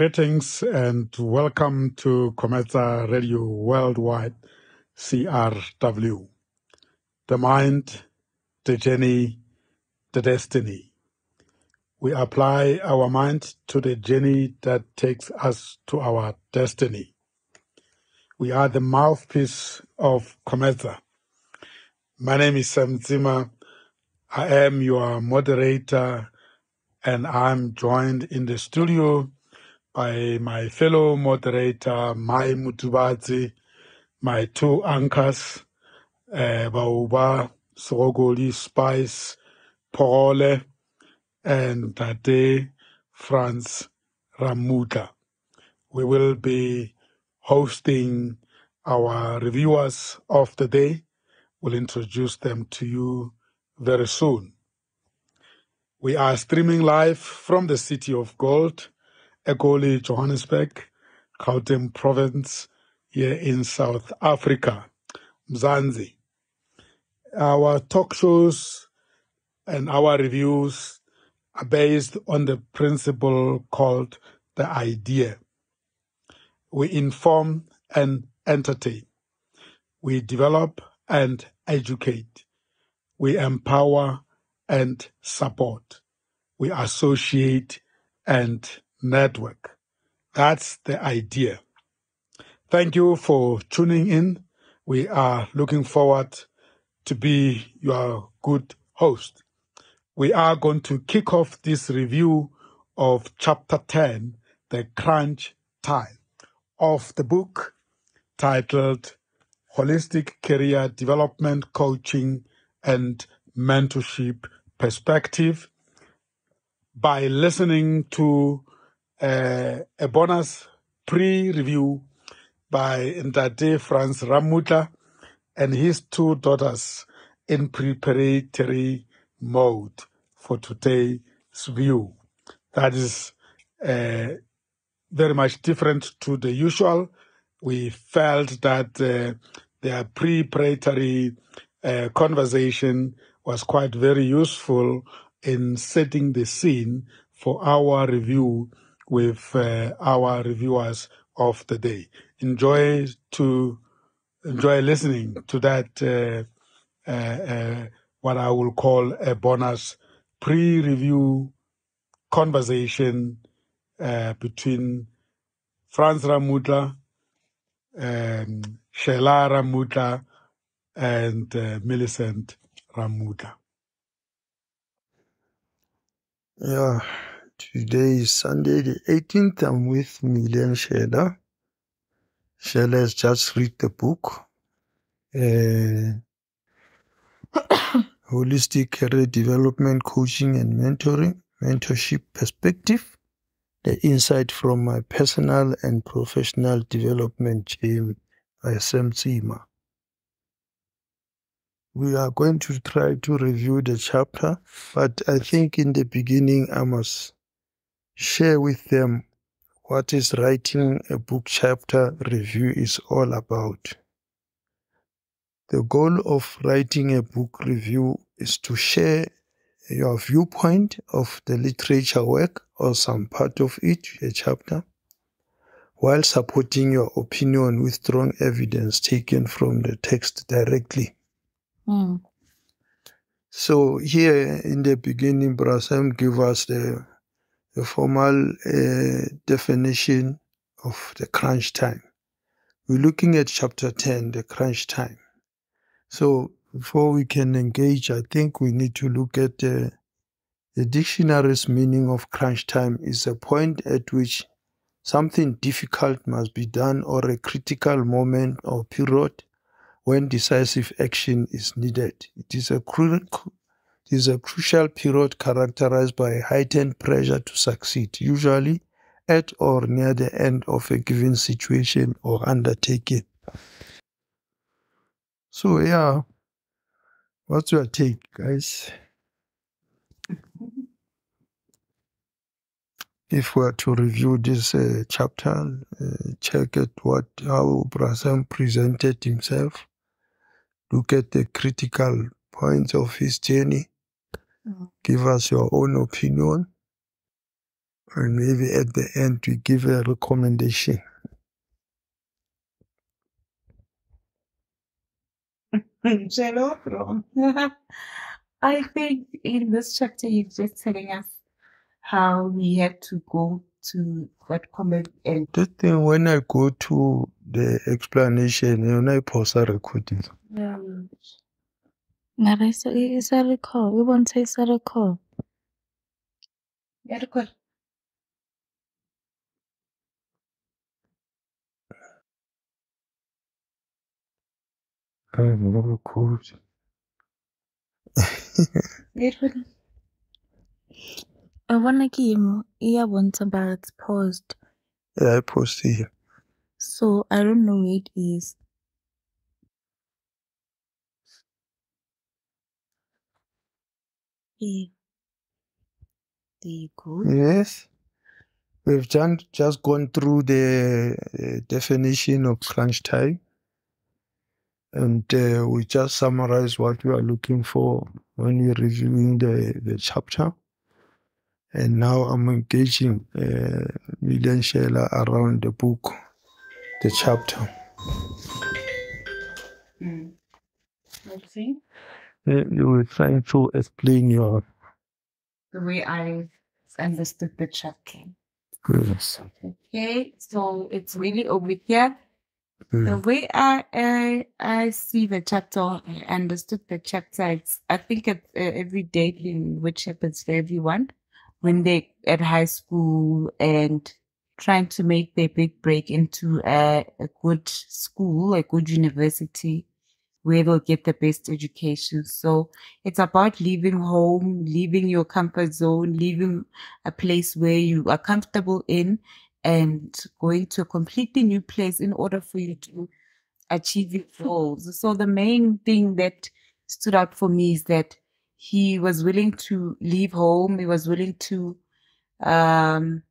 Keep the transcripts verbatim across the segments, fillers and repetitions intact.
Greetings and welcome to COMETSA Radio Worldwide, C R W. The mind, the journey, the destiny. We apply our mind to the journey that takes us to our destiny. We are the mouthpiece of COMETSA. My name is Sam Tsima. I am your moderator, and I'm joined in the studio by my fellow moderator, Mai Mutubazi, my two anchors, uh, Bauba, Sogoli, Spice, Paule, and Tate Franz Ramuta. We will be hosting our reviewers of the day. We'll introduce them to you very soon. We are streaming live from the City of Gold, Egoli, Johannesburg, Gauteng Province, here in South Africa, Mzansi. Our talk shows and our reviews are based on the principle called the idea. We inform and entertain. We develop and educate. We empower and support. We associate and network. That's the idea. Thank you for tuning in. We are looking forward to be your good host. We are going to kick off this review of chapter ten, The Crunch Time, of the book titled Holistic Career Development Coaching and Mentorship Perspective, by listening to uh, a bonus pre-review by Ntate Franz Ramuta and his two daughters in preparatory mode for today's view. That is uh, very much different to the usual. We felt that uh, their preparatory uh, conversation was quite very useful in setting the scene for our review with uh, our reviewers of the day. Enjoy to enjoy listening to that uh, uh, uh, what I will call a bonus pre-review conversation uh, between Franz Ramuta, um, Sheila Ramuta, and uh, Millicent Ramuta. Yeah, today is Sunday the eighteenth. I'm with Millie and Sheila. Sheila has just read the book, uh, Holistic Career Development Coaching and Mentoring, Mentorship Perspective, the insight from my personal and professional development journey by Sam Tsima. We are going to try to review the chapter, but I think in the beginning I must share with them what is writing a book chapter review is all about. The goal of writing a book review is to share your viewpoint of the literature work or some part of it, a chapter, while supporting your opinion with strong evidence taken from the text directly. Mm. So here in the beginning, Brasam give us the, the formal uh, definition of the crunch time. We're looking at chapter ten, the crunch time. So before we can engage, I think we need to look at the, the dictionary's meaning of crunch time is a point at which something difficult must be done or a critical moment or period when decisive action is needed. It is a, cru- it is a crucial period characterized by heightened pressure to succeed, usually at or near the end of a given situation or undertaking. So yeah, what's your take, guys? If we are to review this uh, chapter, uh, check at what how Brasam presented himself, look at the critical points of his journey, mm-hmm. Give us your own opinion, And maybe at the end we give a recommendation. I think in this chapter you're just telling us how we had to go to that comment and The thing when I go to the explanation, you know, I pause a recording. yeah. Mara isa isa recall. We want to isa recall. Yeah, record. I never record. Record. I wanna give you yeah one but it's paused. Yeah, I post here. So I don't know where it is. Yeah. There you go. Yes. We've just, just gone through the uh, definition of crunch time. And uh, we just summarize what we are looking for when we're reviewing the, the chapter. And now I'm engaging uh, Million Sheila around the book, the chapter. Mm. Let's see. Uh, you were trying to explain your... The way I understood the chapter. Yes. Okay, so it's really over here. Mm. The way I, I I see the chapter, I understood the chapter. It's I think it's uh, every day in which happens for everyone when they at high school and trying to make their big break into a, a good school, a good university where they'll get the best education. So it's about leaving home, leaving your comfort zone, leaving a place where you are comfortable in and going to a completely new place in order for you to achieve your goals. So the main thing that stood out for me is that he was willing to leave home. He was willing to um,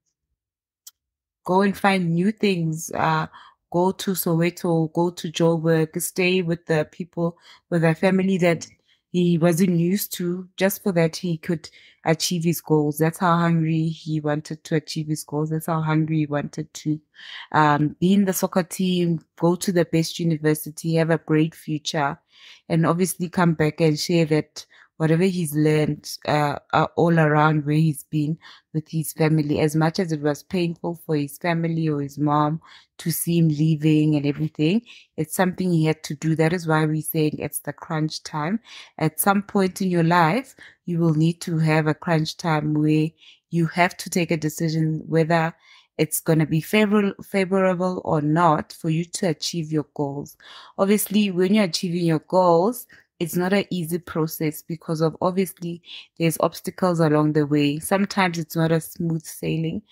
go and find new things, uh, go to Soweto, go to Joburg, stay with the people, with a family that he wasn't used to, just for that he could achieve his goals. That's how hungry he wanted to achieve his goals. That's how hungry he wanted to um, be in the soccer team, go to the best university, have a great future, and obviously come back and share that whatever he's learned uh, uh, all around where he's been with his family, as much as it was painful for his family or his mom to see him leaving and everything, it's something he had to do. That is why we're saying it's the crunch time. At some point in your life, you will need to have a crunch time where you have to take a decision whether it's going to be favorable, favorable or not for you to achieve your goals. Obviously, when you're achieving your goals, it's not an easy process because of obviously there's obstacles along the way. Sometimes it's not a smooth sailing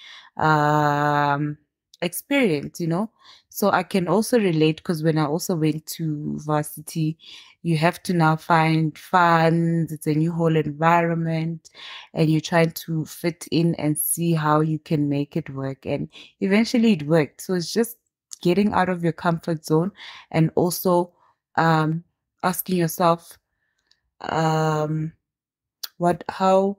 um, experience, you know. So I can also relate because when I also went to varsity, you have to now find funds. It's a new whole environment and you're trying to fit in and see how you can make it work. And eventually it worked. So it's just getting out of your comfort zone and also um, asking yourself, um, what, how,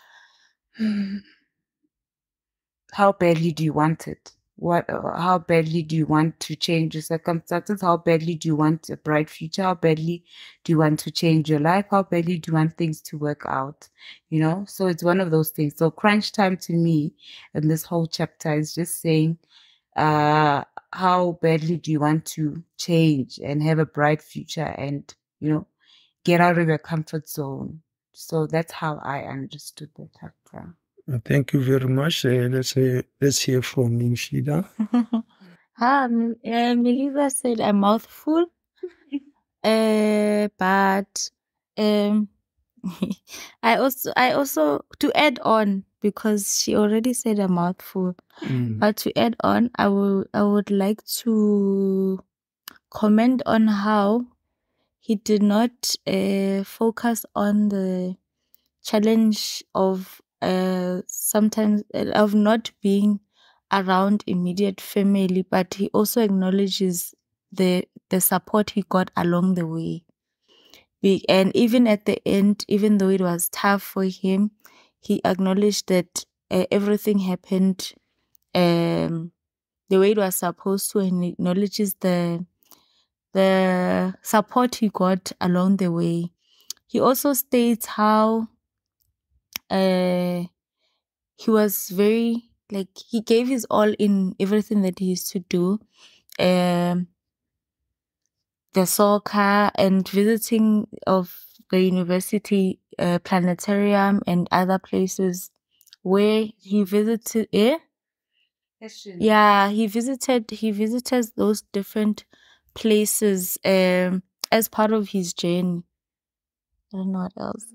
how badly do you want it? What, uh, how badly do you want to change your circumstances? How badly do you want a bright future? How badly do you want to change your life? How badly do you want things to work out? You know, so it's one of those things. So crunch time to me in this whole chapter is just saying, uh, how badly do you want to change and have a bright future and, you know, get out of your comfort zone. So that's how I understood the chapter. Thank you very much. Uh, let's, uh, let's hear from you, Shida. Ah, uh, Melissa said a mouthful. uh, but um, I also, I also to add on because she already said a mouthful. Mm. But to add on, I will, I would like to comment on how he did not uh, focus on the challenge of uh, sometimes uh, of not being around immediate family, but he also acknowledges the the support he got along the way. Be- And even at the end, even though it was tough for him, he acknowledged that uh, everything happened um, the way it was supposed to, and acknowledges the the support he got along the way. He also states how uh, he was very, like, he gave his all in everything that he used to do. Um, the soccer and visiting of the university uh, planetarium and other places where he visited. Eh? Yeah, he visited. He visited those different places um, as part of his journey. I don't know what else.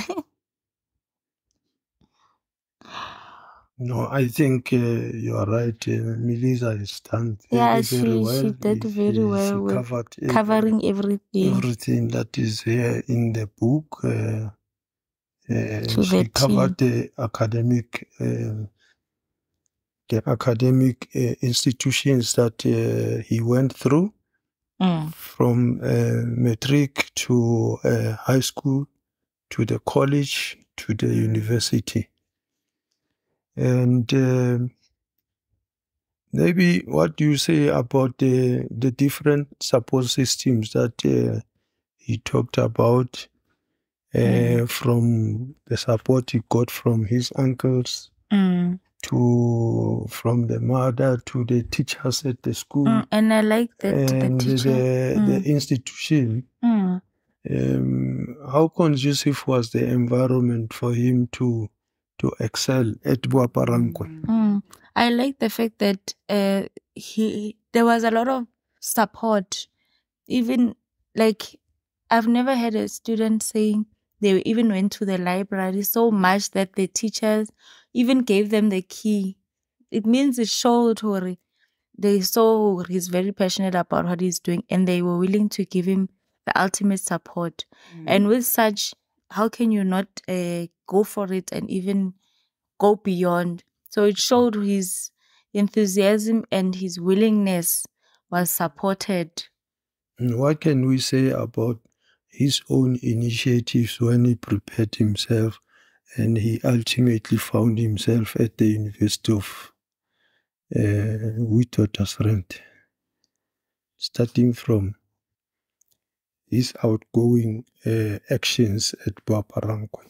No, I think uh, you are right. Uh, Melissa has done very, Yeah, very she well. she did She- very well she with covered every- covering everything everything that is here in the book. Uh, uh, to she the covered team. the academic, uh, the academic uh, institutions that uh, he went through, Mm. from uh, matric to uh, high school, to the college, to the university. And uh, maybe what do you say about the the different support systems that uh, he talked about, uh, Mm. from the support he got from his uncles, Mm. to from the mother, to the teachers at the school, Mm. And I like that the and teacher. the, Mm. the institution. Mm. Um, how conducive was the environment for him to to excel at Boaparankwe? Mm. I like the fact that uh, he there was a lot of support. Even, like, I've never had a student saying they even went to the library so much that the teachers even gave them the key. It means it showed Hori they saw he's very passionate about what he's doing, and they were willing to give him the ultimate support. Mm. And with such, how can you not uh, go for it and even go beyond? So it showed his enthusiasm and his willingness was supported. What can we say about his own initiatives when he prepared himself and he ultimately found himself at the University of uh, Witwatersrand, starting from his outgoing uh, actions at Boaparankwe?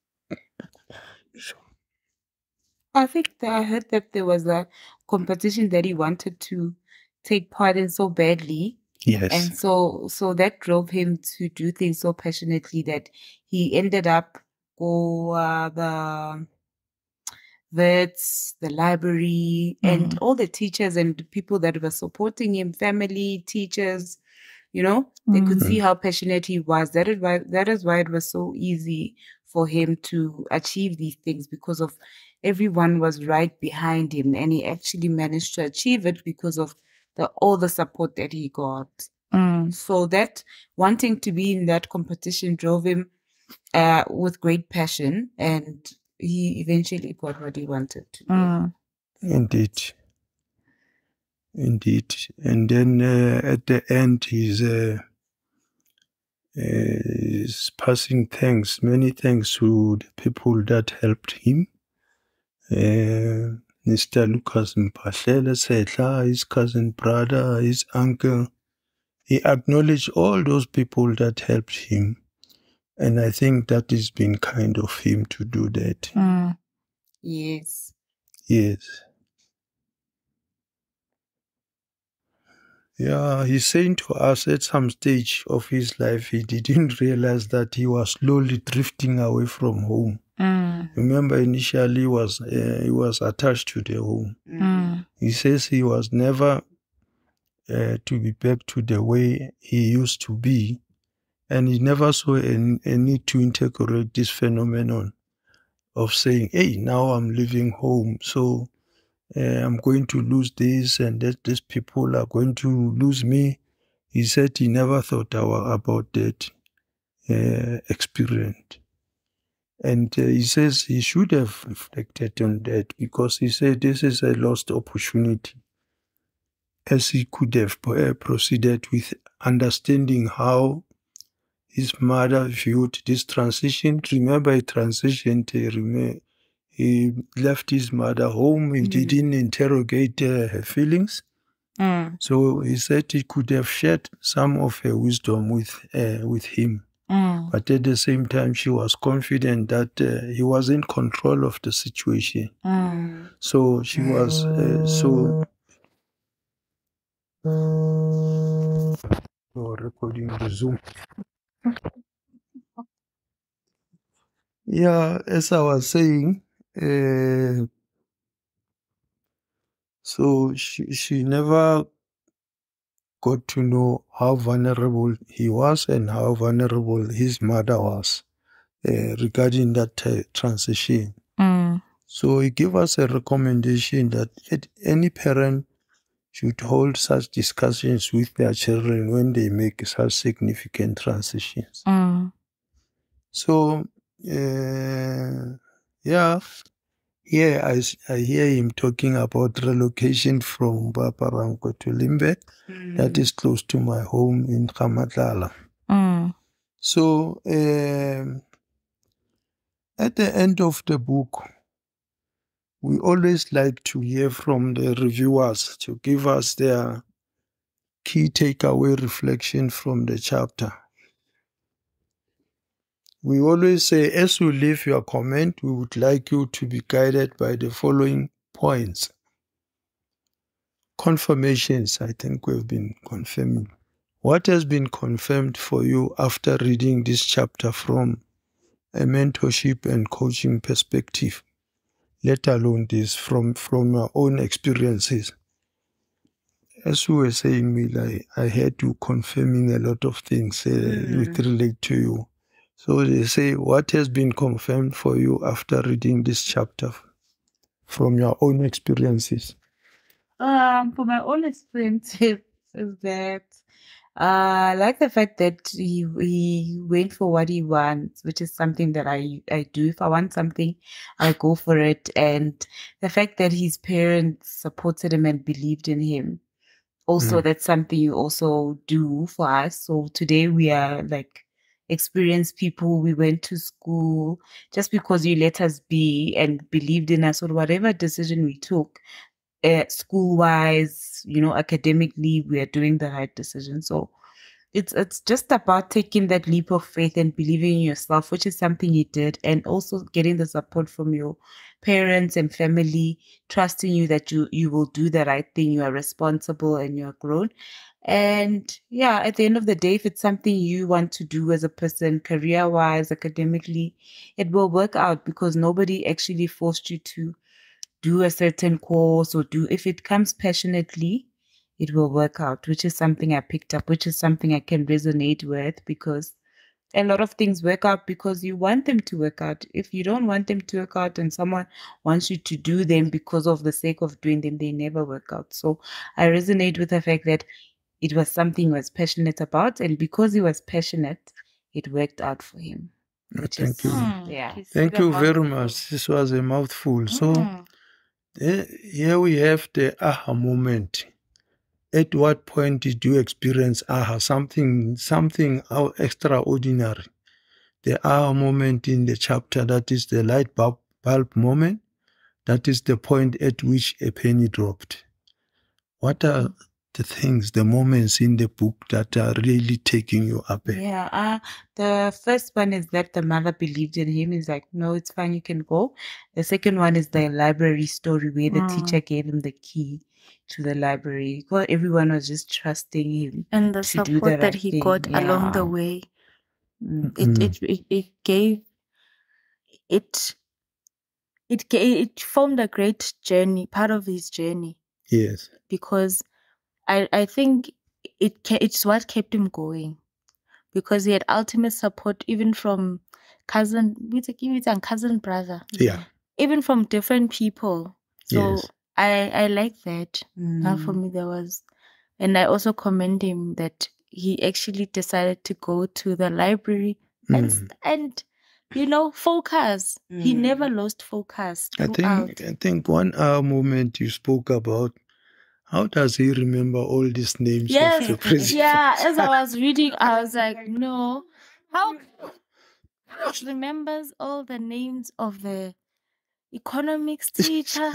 I think that I heard that there was a competition that he wanted to take part in so badly. Yes. And so so that drove him to do things so passionately that he ended up go uh, the vets, the library, and Mhm. all the teachers and people that were supporting him, family, teachers, you know, they could Mhm. see how passionate he was. That is why that is why it was so easy for him to achieve these things, because of everyone was right behind him, and he actually managed to achieve it because of the all the support that he got. Mm. So that wanting to be in that competition drove him uh, with great passion, and he eventually got what he wanted to do. Mm. Indeed. Indeed. And then uh, at the end, he's, uh, uh, he's passing thanks, many thanks to the people that helped him. Uh, Mister Lucas Mpahlela Setla, his cousin brother, his uncle. He acknowledged all those people that helped him. And I think that has been kind of him to do that. Mm. Yes. Yes. Yeah, he's saying to us at some stage of his life, he didn't realize that he was slowly drifting away from home. Mm. Remember, initially he was, uh, he was attached to the home. Mm. He says he was never uh, to be back to the way he used to be. And he never saw a, a need to integrate this phenomenon of saying, hey, now I'm leaving home, so uh, I'm going to lose this, and that these people are going to lose me. He said he never thought about that uh, experience. And uh, he says he should have reflected on that, because he said this is a lost opportunity, as he could have uh, proceeded with understanding how his mother viewed this transition. Remember, he transitioned, he he left his mother home. He mm. didn't interrogate uh, her feelings. Mm. So he said he could have shared some of her wisdom with uh, with him. Mm. But at the same time, she was confident that uh, he was in control of the situation. Mm. So she was uh, so... Oh, recording resume. Yeah, as I was saying, uh, so she, she never got to know how vulnerable he was and how vulnerable his mother was uh, regarding that uh, transition. Mm. So he gave us a recommendation that any parent should hold such discussions with their children when they make such significant transitions. Mm. So, uh, yeah, here I, I hear him talking about relocation from Boaparankwe to Limbe. Mm. That is close to my home in Kamatlala. Mm. So, uh, at the end of the book, we always like to hear from the reviewers to give us their key takeaway reflection from the chapter. We always say, as you leave your comment, we would like you to be guided by the following points. Confirmations, I think we've been confirming. What has been confirmed for you after reading this chapter from a mentorship and coaching perspective, let alone this from, from your own experiences? As you were saying, Mila, I had you confirming a lot of things uh, mm. which relate to you. So they say, what has been confirmed for you after reading this chapter from your own experiences? Um, for my own experiences is that uh, I like the fact that he he went for what he wants, which is something that I I do. If I want something, I go for it. And the fact that his parents supported him and believed in him. Also, mm. that's something you also do for us. So today we are like experienced people. We went to school just because you let us be and believed in us, or whatever decision we took, uh, school-wise, you know, academically, we are doing the right decision. So it's it's just about taking that leap of faith and believing in yourself, which is something you did, and also getting the support from your parents and family, trusting you that you you will do the right thing, you are responsible and you are grown. And yeah, at the end of the day, if it's something you want to do as a person, career-wise, academically, it will work out because nobody actually forced you to do a certain course or do, if it comes passionately, it will work out, which is something I picked up, which is something I can resonate with, because a lot of things work out because you want them to work out. If you don't want them to work out and someone wants you to do them because of the sake of doing them, they never work out. So I resonate with the fact that it was something he was passionate about, and because he was passionate, it worked out for him. Thank is, you. Mm, yeah. Thank you very much. This was a mouthful. Mm. So uh, here we have the aha moment. At what point did you experience aha, something, something extraordinary? The aha moment in the chapter, that is the light bulb, bulb moment. That is the point at which a penny dropped. What are the things, the moments in the book that are really taking you up? Yeah, uh, the first one is that the mother believed in him. He's like, no, it's fine, you can go. The second one is the library story where the mm. teacher gave him the key to the library. Well, everyone was just trusting him. And the to support do the that right he thing. got yeah. along the way. Mm. Mm. It, it, it, it gave, it, it, it formed a great journey, part of his journey. Yes. Because I, I think it it's what kept him going, because he had ultimate support even from cousin, and cousin brother, yeah, even from different people. So yes. I I like that. Mm. Now for me there was, and I also commend him that he actually decided to go to the library mm. and and you know focus. Mm. He never lost focus. I think I think one hour moment you spoke about. How does he remember all these names yes, of the president? Yeah, as I was reading, I was like, no. How he remembers all the names of the, economics teacher.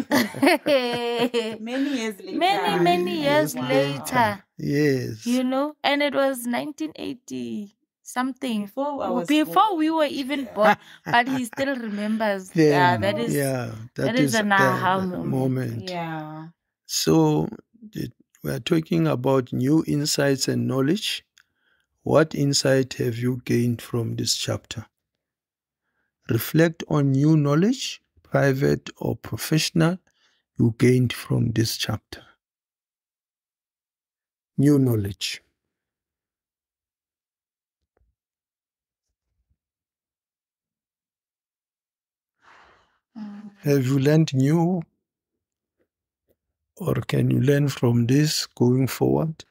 Many years later. Many, many years Wow. later. Yes. You know, and it was nineteen eighty something. Before I was Before born. we were even born, but he still remembers. Yeah, Yeah, that is yeah, that that is is an the- aha the moment. moment. Yeah. So the- we are talking about new insights and knowledge. What insight have you gained from this chapter? Reflect on new knowledge, private or professional, you gained from this chapter. New knowledge. Have you learned new, or can you learn from this going forward?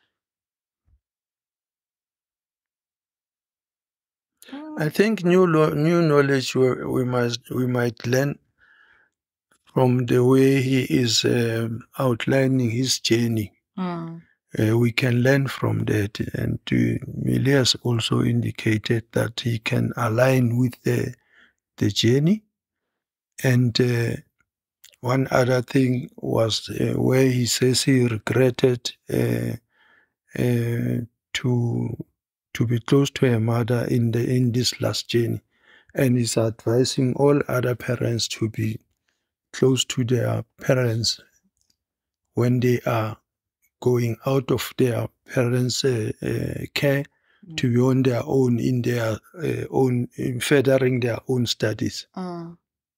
I think new lo- new knowledge we, we must we might learn from the way he is um, outlining his journey. Mm. Uh, we can learn from that, and uh, Mili has also indicated that he can align with the the journey. And uh, one other thing was uh, where he says he regretted uh, uh, to to be close to her mother in the in this last journey, and he's advising all other parents to be close to their parents when they are going out of their parents' uh, uh, care Mm. to be on their own in their uh, own in furthering their own studies. Mm.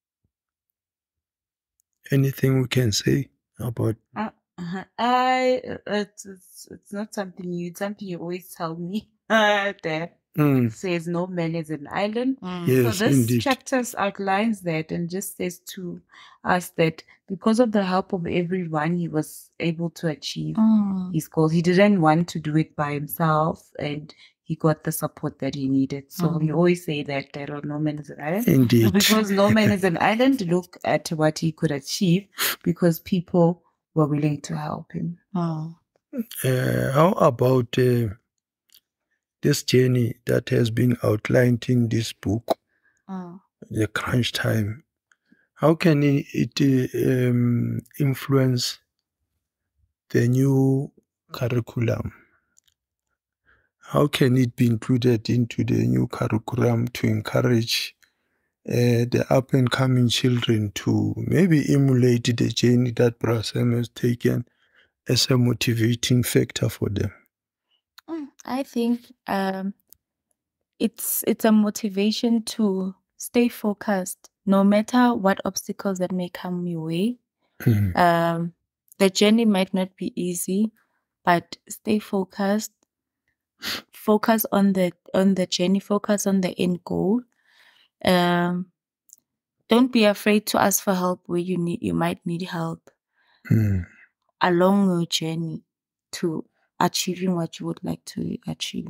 Anything we can say about? Uh, uh, I it's, it's it's not something new. It's something you always tell me. Uh, that Mm, says no man is an island. Mm. yes, So this indeed. chapter outlines that and just says to us that because of the help of everyone, he was able to achieve Mm. his goals. He didn't want to do it by himself, and he got the support that he needed. So Mm. we always say that that oh, no man is an island. Indeed. Because no man is an island, look at what he could achieve because people were willing to help him. Mm. Uh, how about uh, this journey that has been outlined in this book, Mm. The Crunch Time? How can it, it uh, um, influence the new curriculum? How can it be included into the new curriculum to encourage uh, the up-and-coming children to maybe emulate the journey that Brasem has taken as a motivating factor for them? Mm. I think um, it's it's a motivation to stay focused, no matter what obstacles that may come your way. Mm. Um, the journey might not be easy, but stay focused. Focus on the on the journey. Focus on the end goal. Um, don't be afraid to ask for help where you need you might need help Mm. along your journey to achieving what you would like to achieve.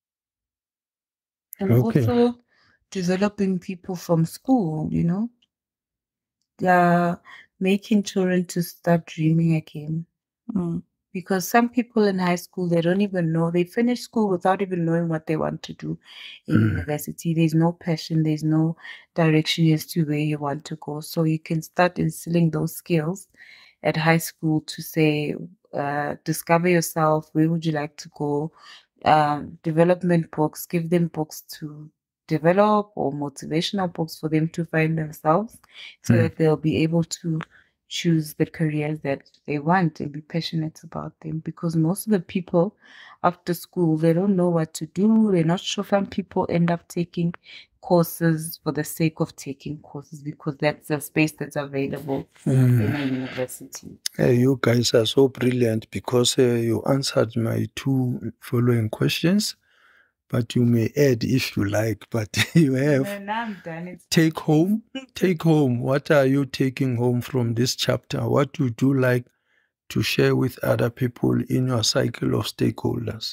And Okay. also developing people from school, you know. They're making children to start dreaming again. Mm. Because some people in high school, they don't even know. They finish school without even knowing what they want to do in Mm. university. There's no passion. There's no direction as to where you want to go. So you can start instilling those skills at high school to say, uh, discover yourself. Where would you like to go? Um, development books, give them books to develop or motivational books for them to find themselves so Mm. that they'll be able to choose the careers that they want and be passionate about them. Because most of the people after school, they don't know what to do. They're not sure. Some people end up taking courses for the sake of taking courses because that's the space that's available Mm. in a university. Hey, you guys are so brilliant because uh, you answered my two following questions, but you may add if you like. But you have No, now I'm done. It's take home. Take home. What are you taking home from this chapter? What would you like to share with other people in your cycle of stakeholders?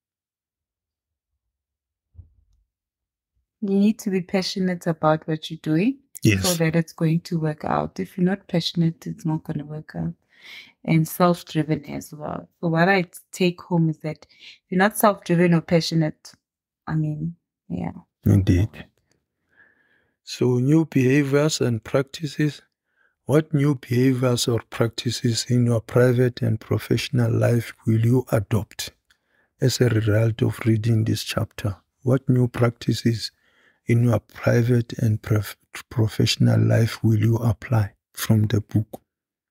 You need to be passionate about what you're doing Yes. so that it's going to work out. If you're not passionate, it's not going to work out. And self-driven as well. So what I take home is that if you're not self-driven or passionate, I mean, yeah. Indeed. So new behaviors and practices. What new behaviors or practices in your private and professional life will you adopt as a result of reading this chapter? What new practices in your private and prof- professional life will you apply from the book?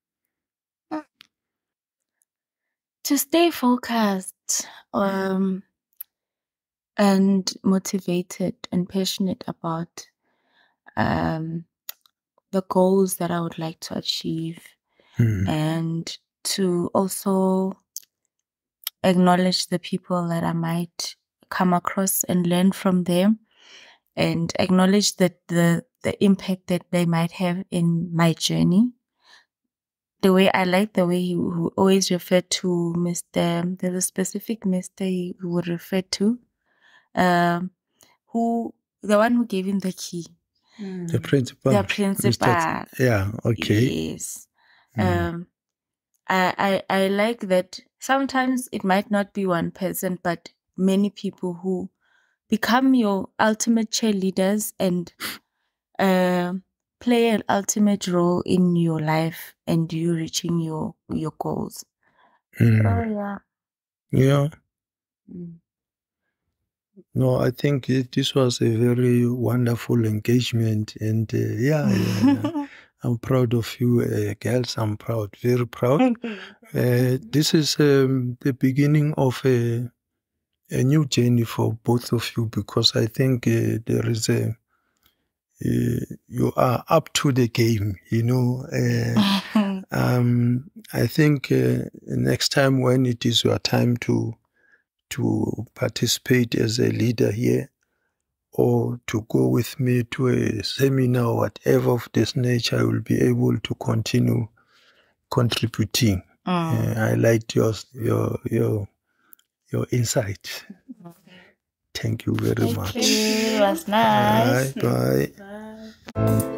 To stay focused um, and motivated and passionate about um, the goals that I would like to achieve, Hmm. and to also acknowledge the people that I might come across and learn from them, and acknowledge that the, the impact that they might have in my journey. The way I like the way he who always referred to Mister There's a specific Mister he would refer to, um, who the one who gave him the key. The principal. The principal. Mister Yeah, okay. Yes. Mm. Um, I, I I like that sometimes it might not be one person, but many people who become your ultimate cheerleaders and uh, play an ultimate role in your life and you reaching your your goals. Mm. Oh yeah. Yeah. Mm. No, I think it, this was a very wonderful engagement, and uh, yeah, yeah, yeah. I'm proud of you, uh, girls. I'm proud, very proud. Uh, this is um, the beginning of a, a new journey for both of you, because I think uh, there is a uh, you are up to the game. You know, uh, um, I think uh, next time when it is your time to to participate as a leader here, or to go with me to a seminar or whatever of this nature, I will be able to continue contributing. Mm. Uh, I liked your your your your insight. Okay. Thank you very Thank much. You. It was nice. Bye bye. Bye.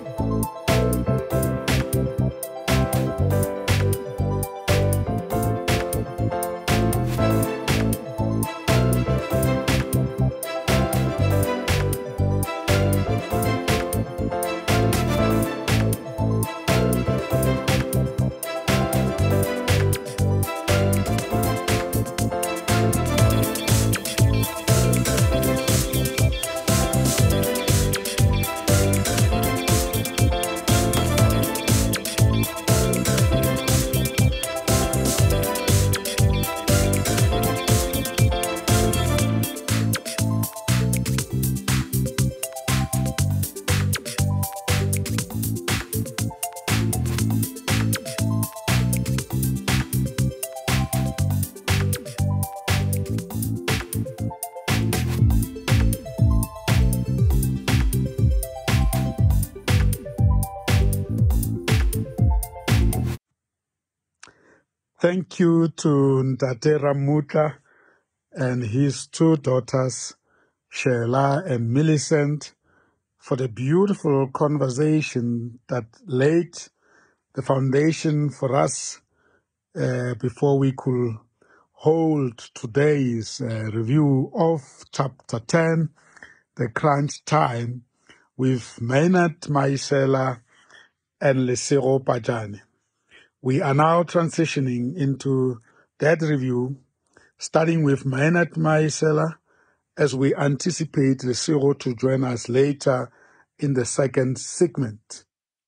Thank you to Ntate Ramutla and his two daughters, Sheila and Millicent, for the beautiful conversation that laid the foundation for us uh, before we could hold today's uh, review of Chapter ten, The Crunch Time, with Maynard Maesela and Lesego Patjane. We are now transitioning into that review, starting with Maynard Maesela, as we anticipate Lesego to join us later in the second segment.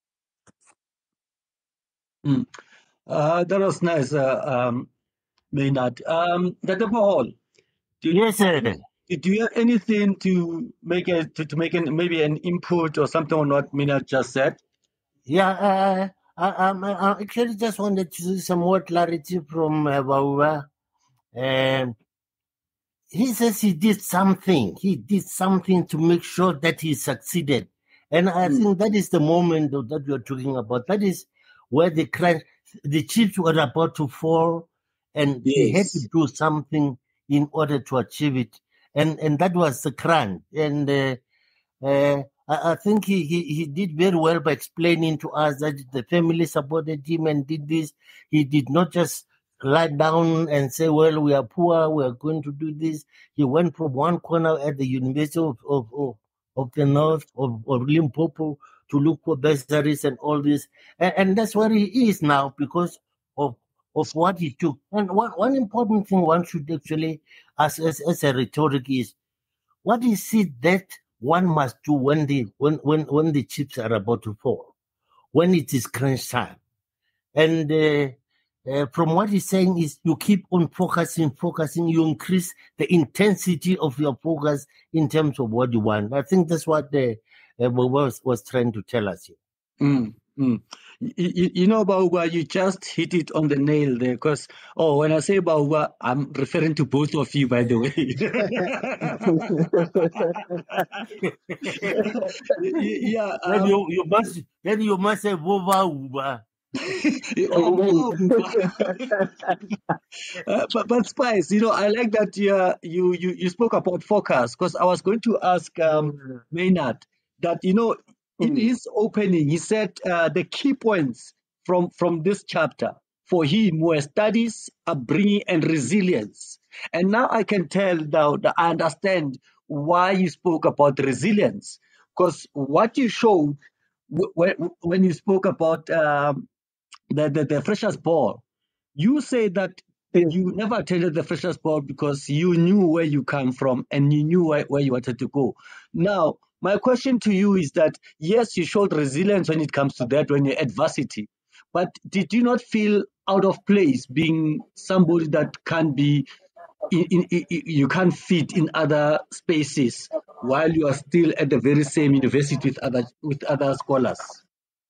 Mm. Uh, that was nice, uh, um, Maynard. Um, Doctor Paul, do you, yes, sir. Do you have anything to make a, to, to make an, maybe an input or something on what Maynard just said? Yeah, uh, I, I, I actually just wanted to see some more clarity from uh, Bauba. Um, he says he did something. He did something to make sure that he succeeded. And I mm. think that is the moment that we are talking about. That is where the crunch, the chips were about to fall, and yes. he had to do something in order to achieve it. And and that was the crunch. And uh, uh, I, I think he, he, he did very well by explaining to us that the family supported him and did this. He did not just lie down and say, well, we are poor, we are going to do this. He went from one corner at the University of, of, of, of the north of, of Limpopo to look for bursaries and all this. And, and that's where he is now because of of what he took. And one, one important thing one should actually ask as, as a rhetoric is, what is it that one must do when the when, when, when the chips are about to fall, when it is crunch time? And uh, uh, from what he's saying is you keep on focusing, focusing, you increase the intensity of your focus in terms of what you want. I think that's what the uh, was, was trying to tell us here. Mm, mm. You, you know, Bauba, you just hit it on the nail there because, oh, when I say Bauba, I'm referring to both of you, by the way. yeah. Then Um, you, you must then you must say Wuba Uba. oh, uh, but but Spice, you know, I like that uh, you you you spoke about focus because I was going to ask um, Maynard that you know in his opening he said uh, the key points from from this chapter for him were studies, upbringing, and resilience. And now I can tell now that I understand why you spoke about resilience because what you showed w- when when you spoke about um, the, the the freshers ball, you say that you never attended the freshers ball because you knew where you come from and you knew where, where you wanted to go. Now, my question to you is that, yes, you showed resilience when it comes to that, when you're adversity, but did you not feel out of place being somebody that can be, in, in, in, you can't fit in other spaces while you are still at the very same university with other, with other scholars?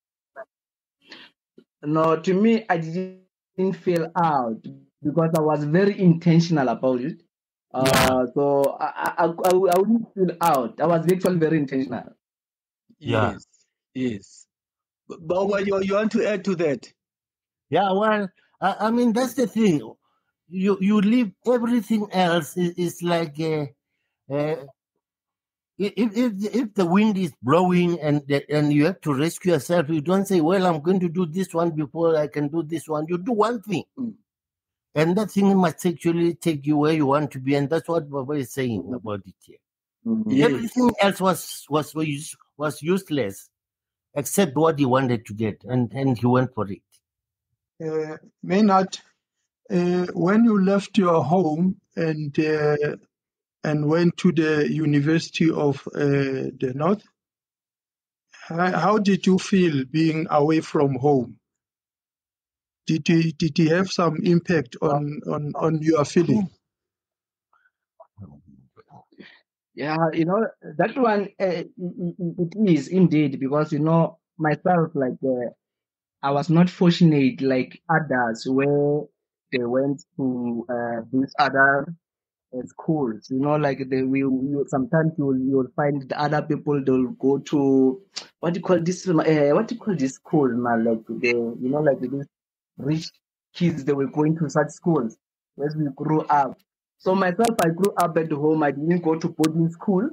No, to me, I didn't feel out because I was very intentional about it. Uh, Yeah. So I, I, I, I wouldn't feel out. I was actually very intentional. Yeah. Yes, yes. But you, you want to add to that? Yeah, well, I, I mean, that's the thing. You you leave everything else is, is like uh, uh, if, if if the wind is blowing and the, and you have to rescue yourself, you don't say, "Well, I'm going to do this one before I can do this one." You do one thing, Mm. and that thing must actually take you where you want to be, and that's what Baba is saying about it here. Yes. Everything else was was was was useless except what he wanted to get, and and he went for it. Uh, Maynard, uh, when you left your home and uh, and went to the University of uh, the North, how, how did you feel being away from home? Did he, did he have some impact on, on, on your feeling? Yeah, you know, that one, uh, it, it is indeed because, you know, myself, like, uh, I was not fortunate like others where they went to uh, these other uh, schools. You know, like they will. You, sometimes you will you'll find the other people. They'll go to what do you call this? Uh, what do you call this school now? Like they, you know, like these rich kids. They were going to such schools as we grew up. So myself, I grew up at home. I didn't go to boarding school.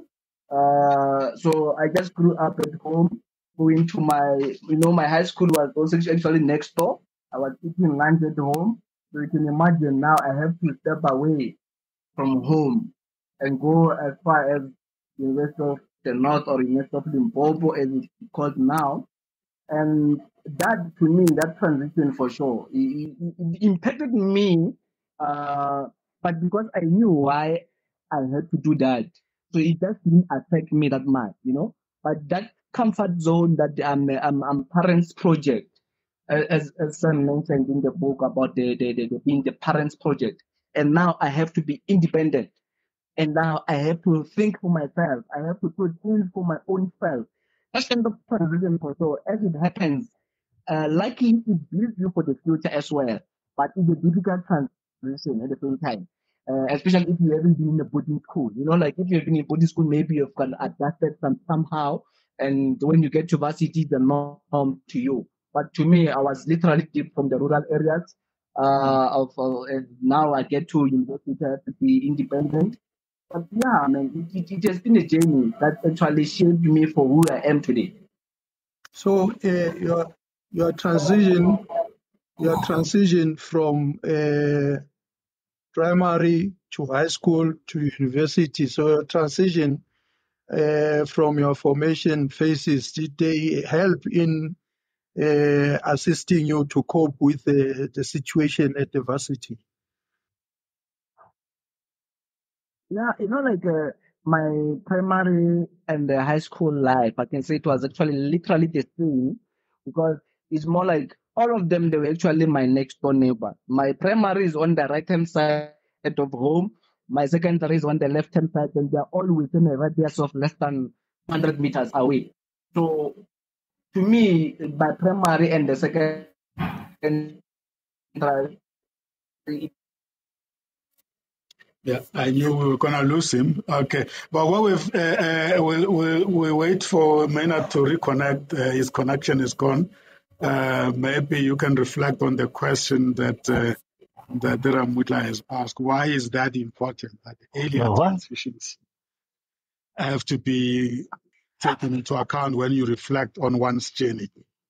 Uh, so I just grew up at home going to my, you know, my high school was also actually next door. I was eating lunch at home. So you can imagine now I have to step away from home and go as far as University of the North or University of Limpopo as it's called now. And that, to me, that transition for sure, it, it, it impacted me. Uh, but because I knew why I had to do that, so it just didn't affect me that much, you know. But that comfort zone that I'm, I'm, I'm parents' project, uh, as as Sam mentioned in the book about the, the, the, the being the parents' project, and now I have to be independent, and now I have to think for myself. I have to do things for my own self. That's kind of transition for sure. As it happens, uh, likely it builds you for the future as well, but it's a difficult transition at the same time. Uh, especially if you haven't been in a boarding school, you know, like if you've been in boarding school, maybe you've got adapted some somehow, and when you get to varsity, the norm to you. But to me, I was literally deep from the rural areas. Uh, of, of and now I get to university to be independent. But yeah, I mean, it, it, it has been a journey that actually shaped me for who I am today. So uh, your your transition your transition from uh, primary to high school to university. So your transition uh, from your formation phases, did they help in uh, assisting you to cope with the, the situation at the varsity? Yeah, you know, like uh, my primary and uh, high school life, I can say it was actually literally the same, because it's more like all of them, they were actually my next door neighbor. My primary is on the right hand side of home, my secondary is on the left hand side, and they're all within a radius of less than one hundred meters away. So to me, my primary and the secondary, Yeah, I knew we were going to lose him. Okay. But while we've, uh, uh, we'll, we'll, we'll wait for Maynard to reconnect, uh, his connection is gone. Uh, maybe you can reflect on the question that uh, that Ramutla has asked. Why is that important that earlier What? transitions have to be taken into account when you reflect on one's journey?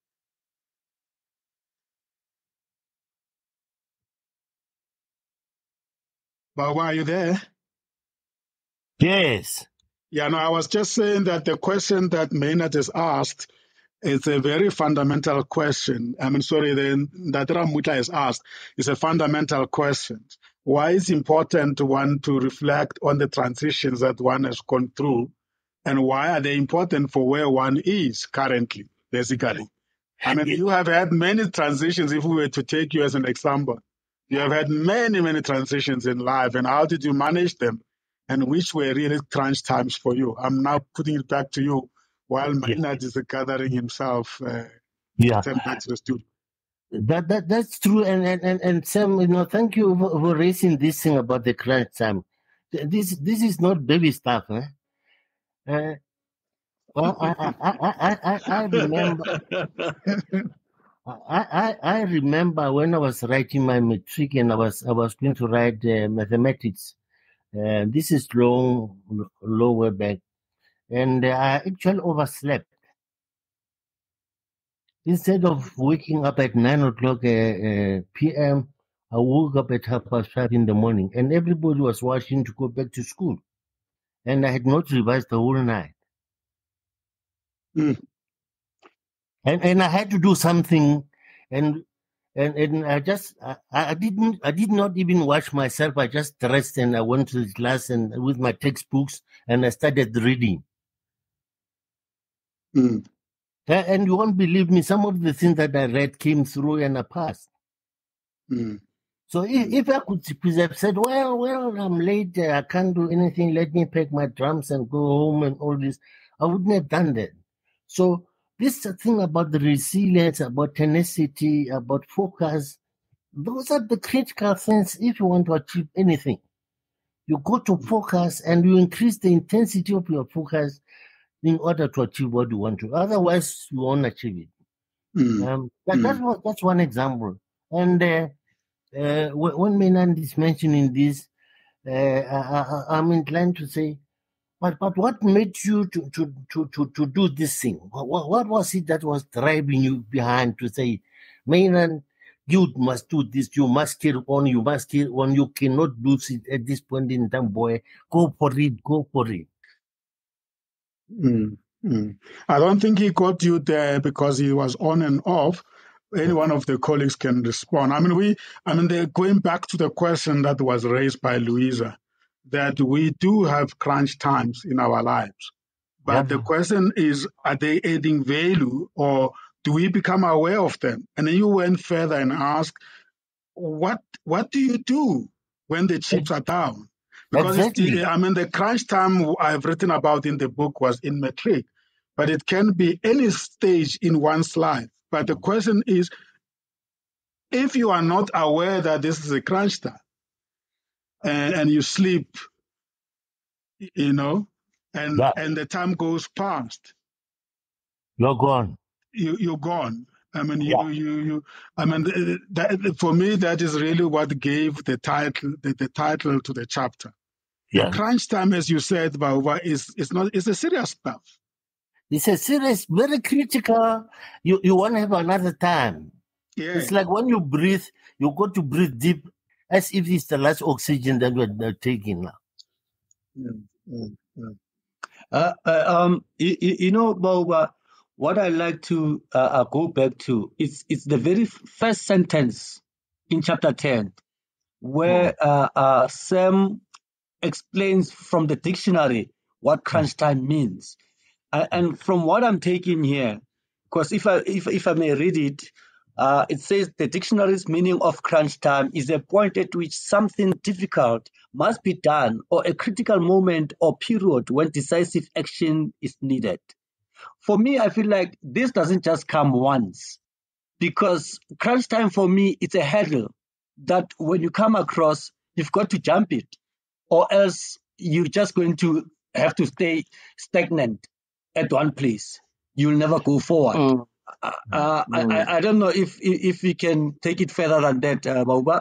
But why are you there? Yes. Yeah, no, I was just saying that the question that Maynard has asked is a very fundamental question. I mean, sorry, the, that Ramutla has asked is a fundamental question. Why is it important to one to reflect on the transitions that one has gone through, and why are they important for where one is currently, basically? I mean, you have had many transitions. If we were to take you as an example, you have had many, many transitions in life, and how did you manage them? And which were really crunch times for you? I'm now putting it back to you while Maynard yeah. is gathering himself. Uh, yeah. back to the studio. That that that's true, and and and, and Sam, you know, thank you for, for raising this thing about the crunch time. This this is not baby stuff, eh? Uh, well, I I, I, I, I remember. I, I I remember when I was writing my matric and I was I was going to write uh, mathematics. Uh, this is long, lower back, and uh, I actually overslept. Instead of waking up at nine o'clock uh, uh, p m, I woke up at half past five in the morning, and everybody was rushing to go back to school, and I had not revised the whole night. Mm. And and I had to do something, and and and I just I, I didn't I did not even wash myself. I just dressed and I went to the class and with my textbooks and I started reading. Mm. And you won't believe me, some of the things that I read came through and I passed. Mm. So if, if I could have said, well, well, I'm late, I can't do anything, let me pack my drums and go home and all this, I wouldn't have done that. So this thing about the resilience, about tenacity, about focus, those are the critical things if you want to achieve anything. You go to focus and you increase the intensity of your focus in order to achieve what you want to. Otherwise, you won't achieve it. Mm. Um, that, mm. that's, what, that's one example. And uh, uh, when Maynard is mentioning this, uh, I, I, I'm inclined to say, but but what made you to to to to, to do this thing? What, what was it that was driving you behind to say, Maynard, you must do this, you must carry on, you must carry on, you cannot lose it at this point in time, boy. Go for it, go for it. Mm. Mm. I don't think he got you there because he was on and off. Any one of the colleagues can respond. I mean, we, I mean, they're going back to the question that was raised by Louisa, that we do have crunch times in our lives. But yeah. the question is, are they adding value or do we become aware of them? And then you went further and asked, what what do you do when the chips are down? Because exactly. it's, I mean, the crunch time I've written about in the book was in matric, but it can be any stage in one's life. But the question is, if you are not aware that this is a crunch time and, and you sleep, you know, and yeah. and the time goes past, you're gone. You, you're gone. I mean, you, yeah. you, you, I mean, that, for me, that is really what gave the title, the, the title to the chapter. Yeah. The crunch time, as you said, Bauba, is, is not, it's a serious stuff. It's a serious, very critical. You, you want to have another time. Yeah. It's like when you breathe, you got to breathe deep as if it's the last oxygen that we're taking now. Mm-hmm. Uh, uh, um, you, you know, Boba, what I like to uh, uh, go back to is it's the very first sentence in chapter ten, where uh, uh, Sam explains from the dictionary what crunch time means. Uh, and from what I'm taking here, because if I if if I may read it, uh, it says the dictionary's meaning of crunch time is a point at which something difficult must be done, or a critical moment or period when decisive action is needed. For me, I feel like this doesn't just come once, because crunch time for me, it's a hurdle that when you come across, you've got to jump it, or else you're just going to have to stay stagnant at one place. You'll never go forward. Mm. Uh, uh, I, I, I don't know if if we can take it further than that, uh, Bauba.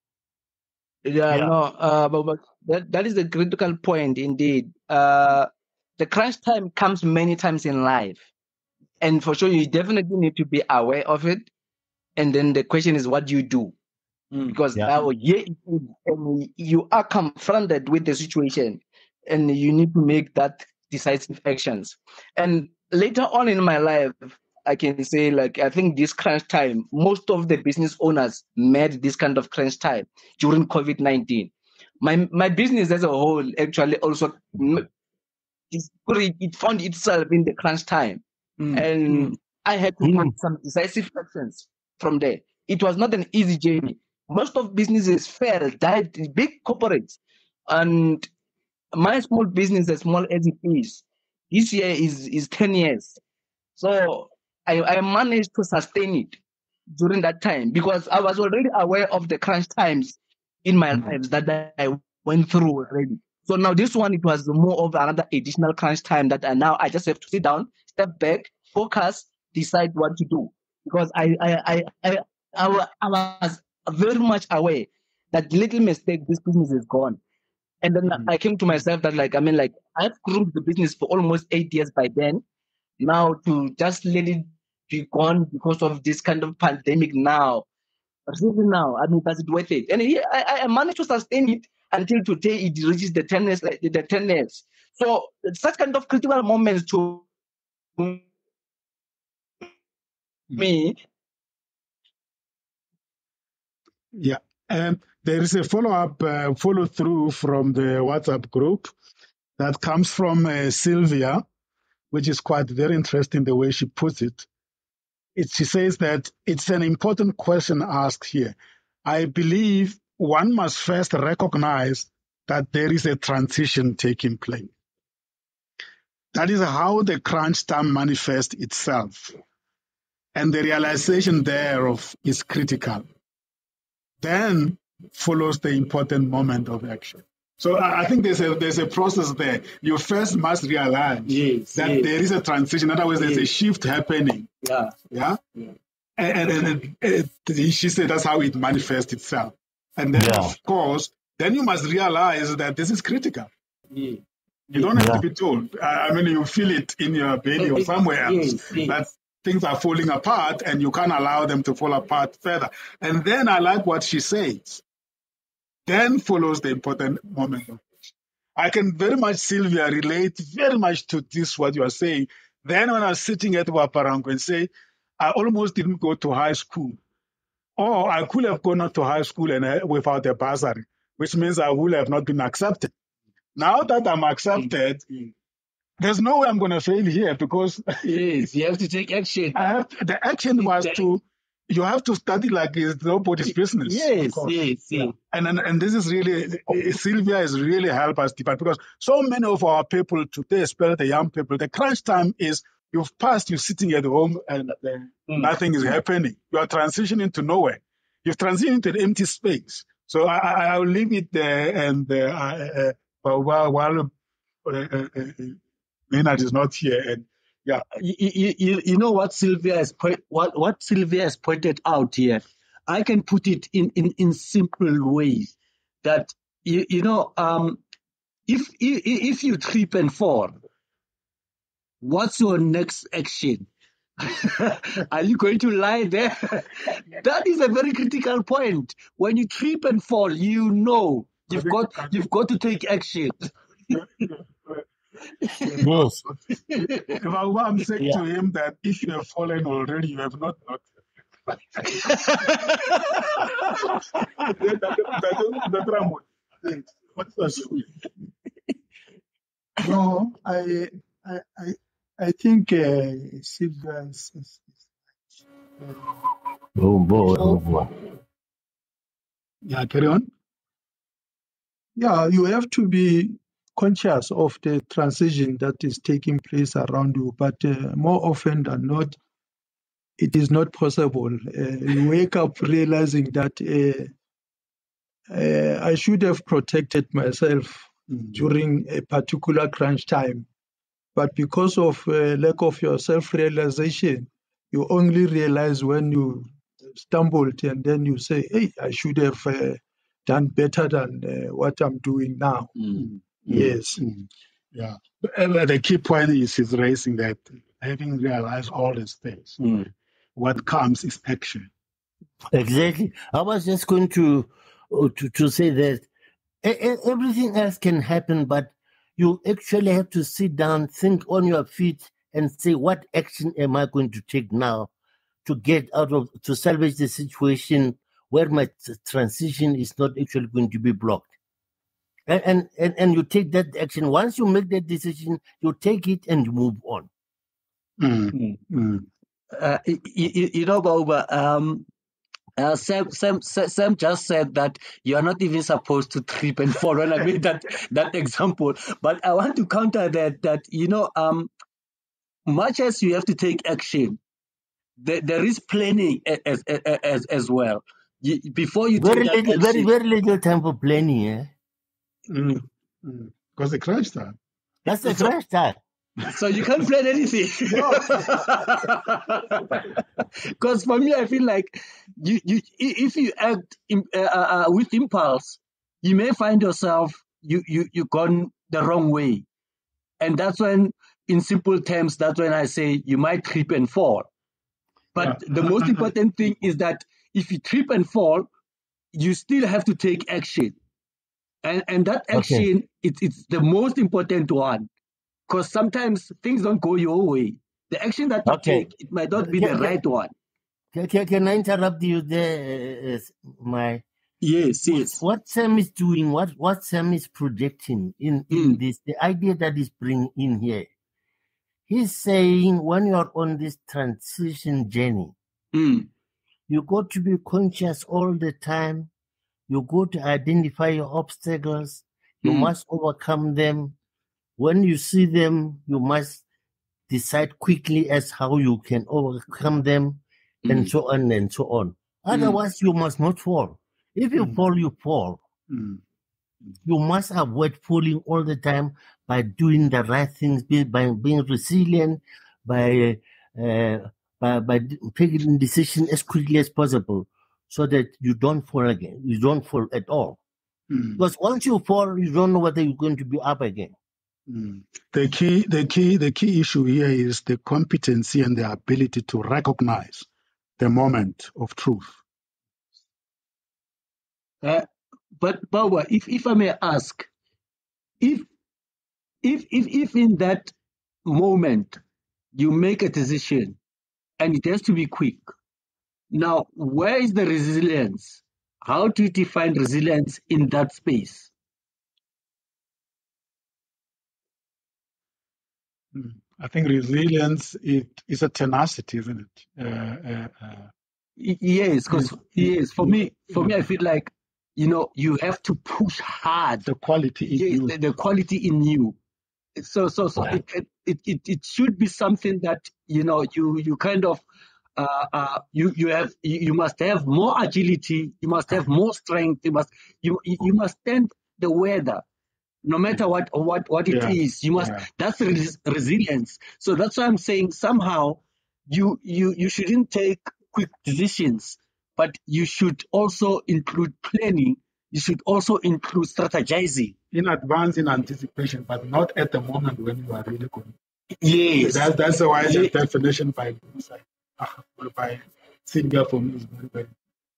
Yeah, Yeah. no, uh, but, but that, that is a critical point indeed. Uh, the crunch time comes many times in life. And for sure, you definitely need to be aware of it. And then the question is, what do you do? Mm. Because Yeah. uh, yeah, it is, and you are confronted with the situation, and you need to make that decisive actions. And later on in my life, I can say, like, I think this crunch time, most of the business owners met this kind of crunch time during COVID nineteen. My my business as a whole actually also m- is- it found itself in the crunch time, Mm. and Mm. I had to take some decisive actions from there. It was not an easy journey. Most of businesses failed, died, big corporates, and my small business, as small as it is, this year is is ten years. So I, I managed to sustain it during that time because I was already aware of the crunch times in my lives that I went through already. So now this one, it was more of another additional crunch time that I now I just have to sit down, step back, focus, decide what to do. Because I I I I, I, wa- I was very much aware that little mistake, this business is gone. And then I came to myself that like I mean like I've groomed the business for almost eight years by then. Now to just let it be gone because of this kind of pandemic now. Really now, I mean, does it worth it? And here, I, I managed to sustain it until today. It reaches the ten years, like the ten years. So such kind of critical moments to me. Yeah. Um, there is a follow-up, uh, follow-through from the WhatsApp group that comes from uh, Sylvia, which is quite very interesting the way she puts it. it. She says that it's an important question asked here. I believe one must first recognize that there is a transition taking place. That is how the crunch time manifests itself. And the realization thereof is critical. Then follows the important moment of action. So I I think there's a there's a process there. You first must realize Yes, that yes. there is a transition. In other words, there's a Yes. shift happening. Yeah. Yeah. Yeah. And, and, and it, it- she said that's how it manifests itself. And then, Yeah. of course, then you must realize that this is critical. Yeah. You don't have Yeah. to be told. I I mean, you feel it in your belly or somewhere else Yes, yes. that things are falling apart and you can't allow them to fall apart further. And then I like what she says. Then follows the important moment. of action. I can very much, Sylvia, relate very much to this, what you are saying. Then when I was sitting at Boaparankwe and say, I almost didn't go to high school. Or I could have gone to high school and uh, without a bursary, which means I would have not been accepted. Now that I'm accepted, Mm. there's no way I'm going to fail here because Yes, you have to take action. I have the action was to you have to study like it's nobody's business. of Yes, course. yes, yes. And, and and this is really Sylvia has really helped us debate because so many of our people today, especially the young people, the crunch time is you've passed, you're sitting at home and uh, nothing is happening. You are transitioning to nowhere. You've transitioned to an empty space. So I, I, I'll leave it there and uh, uh, uh, while while uh, uh, uh, Maynard is not here and yeah. You, you, you, you know what Sylvia has point, what what Sylvia has pointed out here. I can put it in in, in simple ways that you, you know um if, if if you trip and fall, what's your next action? Are you going to lie there? That is a very critical point. When you trip and fall, you know you've got you've got to take action. Yes. If I, I'm saying Yeah. to him that if you have fallen already, you have not noticed. No, I, I, I, I think uh, Sylvia is, is, is Oh boy, oh so, boy. Yeah, carry on. yeah, you have to be conscious of the transition that is taking place around you, but uh, more often than not, it is not possible. Uh, you wake up realizing that uh, uh, I should have protected myself Mm. during a particular crunch time. But because of uh, lack of your self-realization, you only realize when you stumbled and then you say, hey, I should have uh, done better than uh, what I'm doing now. Mm. Yes. Mm. Yeah. But, uh, the key point is he's raising that having realized all these things, Mm. what comes is action. Exactly. I was just going to uh, to, to say that e- e- everything else can happen, but you actually have to sit down, think on your feet, and say, what action am I going to take now to get out of, to salvage the situation where my t- transition is not actually going to be blocked. And, and, and, and you take that action. Once you make that decision, you take it and you move on. Mm. Mm. Mm. Uh, you, you, you know, Bauba, um, uh, Sam, Sam, Sam Sam just said that you are not even supposed to trip and fall when I made that, that example. But I want to counter that, that, you know, um, much as you have to take action, there, there is planning as, as, as, as well. You, before you Very take that little, very, action. very little time for planning. Eh? Mm. Mm. Because the crunch time. That's the So- crash time. So you can't plan anything. Because for me, I feel like you, you, if you act in, uh, uh, with impulse, you may find yourself you you you gone the wrong way, and that's when, in simple terms, that's when I say you might trip and fall. But Yeah. the most important thing is that if you trip and fall, you still have to take action, and and that action Okay. it's it's the most important one. Because sometimes things don't go your way. The action that you Okay. take, it might not be Can- the can- right one. Can, can, can I interrupt you there, uh, uh, my? Yes, yes. What Sam is doing, what, what Sam is projecting in, in Mm. this, the idea that is bringing in here, he's saying when you are on this transition journey, Mm. you got to be conscious all the time. You got to identify your obstacles. You Mm. must overcome them. When you see them, you must decide quickly as how you can overcome them, and Mm. so on and so on. Otherwise, you must not fall. If you Mm. fall, you fall. Mm. You must avoid falling all the time by doing the right things, by being resilient, by uh, by, by taking decision as quickly as possible, so that you don't fall again. You don't fall at all. Mm. Because once you fall, you don't know whether you're going to be up again. Mm. The key, the key, the key issue here is the competency and the ability to recognize the moment of truth. Uh, but Bawa, if, if I may ask, if if if if in that moment you make a decision and it has to be quick, now where is the resilience? How do you define resilience in that space? Mm. I think resilience it is a tenacity, isn't it? Uh, uh, uh, Y- Yes, because yes, for me, for me, I feel like you know you have to push hard. the quality in Yes, you. the, the quality in you. So, so, so it, it, it, it should be something that you know you you kind of uh, uh, you you have you, you must have more agility. You must have more strength. You must you you must stand the weather, no matter what what what it Yeah, is. You must yeah. that's res- resilience. So that's why I'm saying somehow you you you shouldn't take quick decisions, but you should also include planning. You should also include strategizing. In advance, in anticipation, but not at the moment when you are really going. Yes. That, that's the why Ye- the definition by by Sylvia for me is very, very.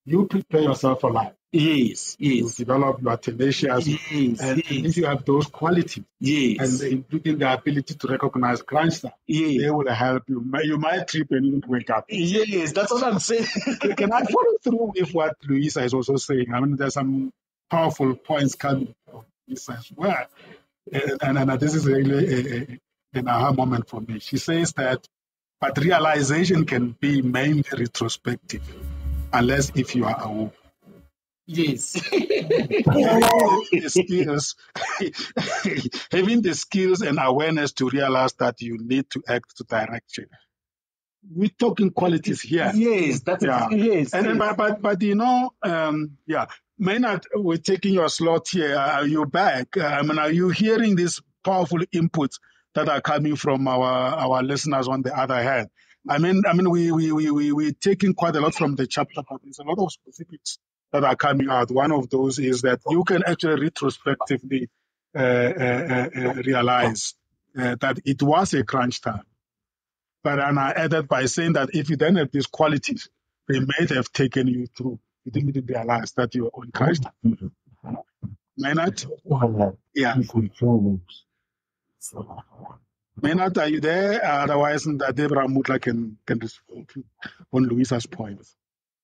you prepare yourself for life. Yes, yes. You develop your tenacious. Yes, and, yes. and if you have those qualities, yes. and including the ability to recognize crunch time, yes. they will help you. You might trip and you wake up. Yes, that's what I'm saying. Can I follow through with what Louisa is also saying? I mean, there's some powerful points coming from Louisa as well. And, and, and this is really a, a, an aha moment for me. She says that, but realization can be mainly retrospective, unless if you are aware. Yes. the skills, having the skills and awareness to realize that you need to act to direction. We're talking qualities here. Yes, that's yeah. A, yes. And yes. But, but but you know, um, yeah, Maynard, we're taking your slot here. Are you back? I mean, are you hearing these powerful inputs that are coming from our our listeners on the other hand? I mean, I mean, we we we we we're taking quite a lot from the chapter, but there's a lot of specifics that are coming out. One of those is that you can actually retrospectively uh, uh, uh, realize uh, that it was a crunch time. But and I added by saying that if you then have these qualities, they may have taken you through. You didn't even realize that you were on crunch time. Mm-hmm. Maynard? Yeah. Maynard, are you there? Otherwise, Deborah Mutla can, can respond on Louisa's points.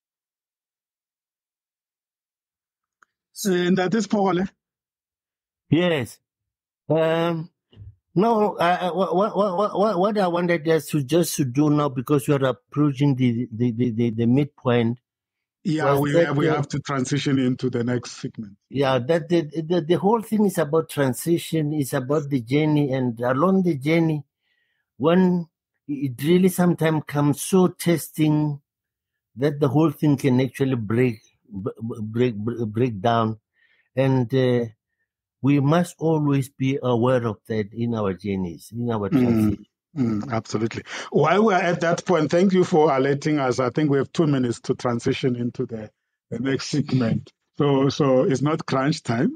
And that is Paul. Yes. Um, no, uh, what, what, what, what I wanted us to just to do now, because we are approaching the, the, the, the, the midpoint. Yeah, we, that, we have to transition into the next segment. Yeah, that the, the, the whole thing is about transition, is about the journey, and along the journey, when it really sometimes comes so testing that the whole thing can actually break, break, break down. And uh, we must always be aware of that in our journeys, in our transition. Mm, mm, absolutely. While we're at that point, thank you for alerting us. I think we have two minutes to transition into the, the next segment. So, so it's not crunch time,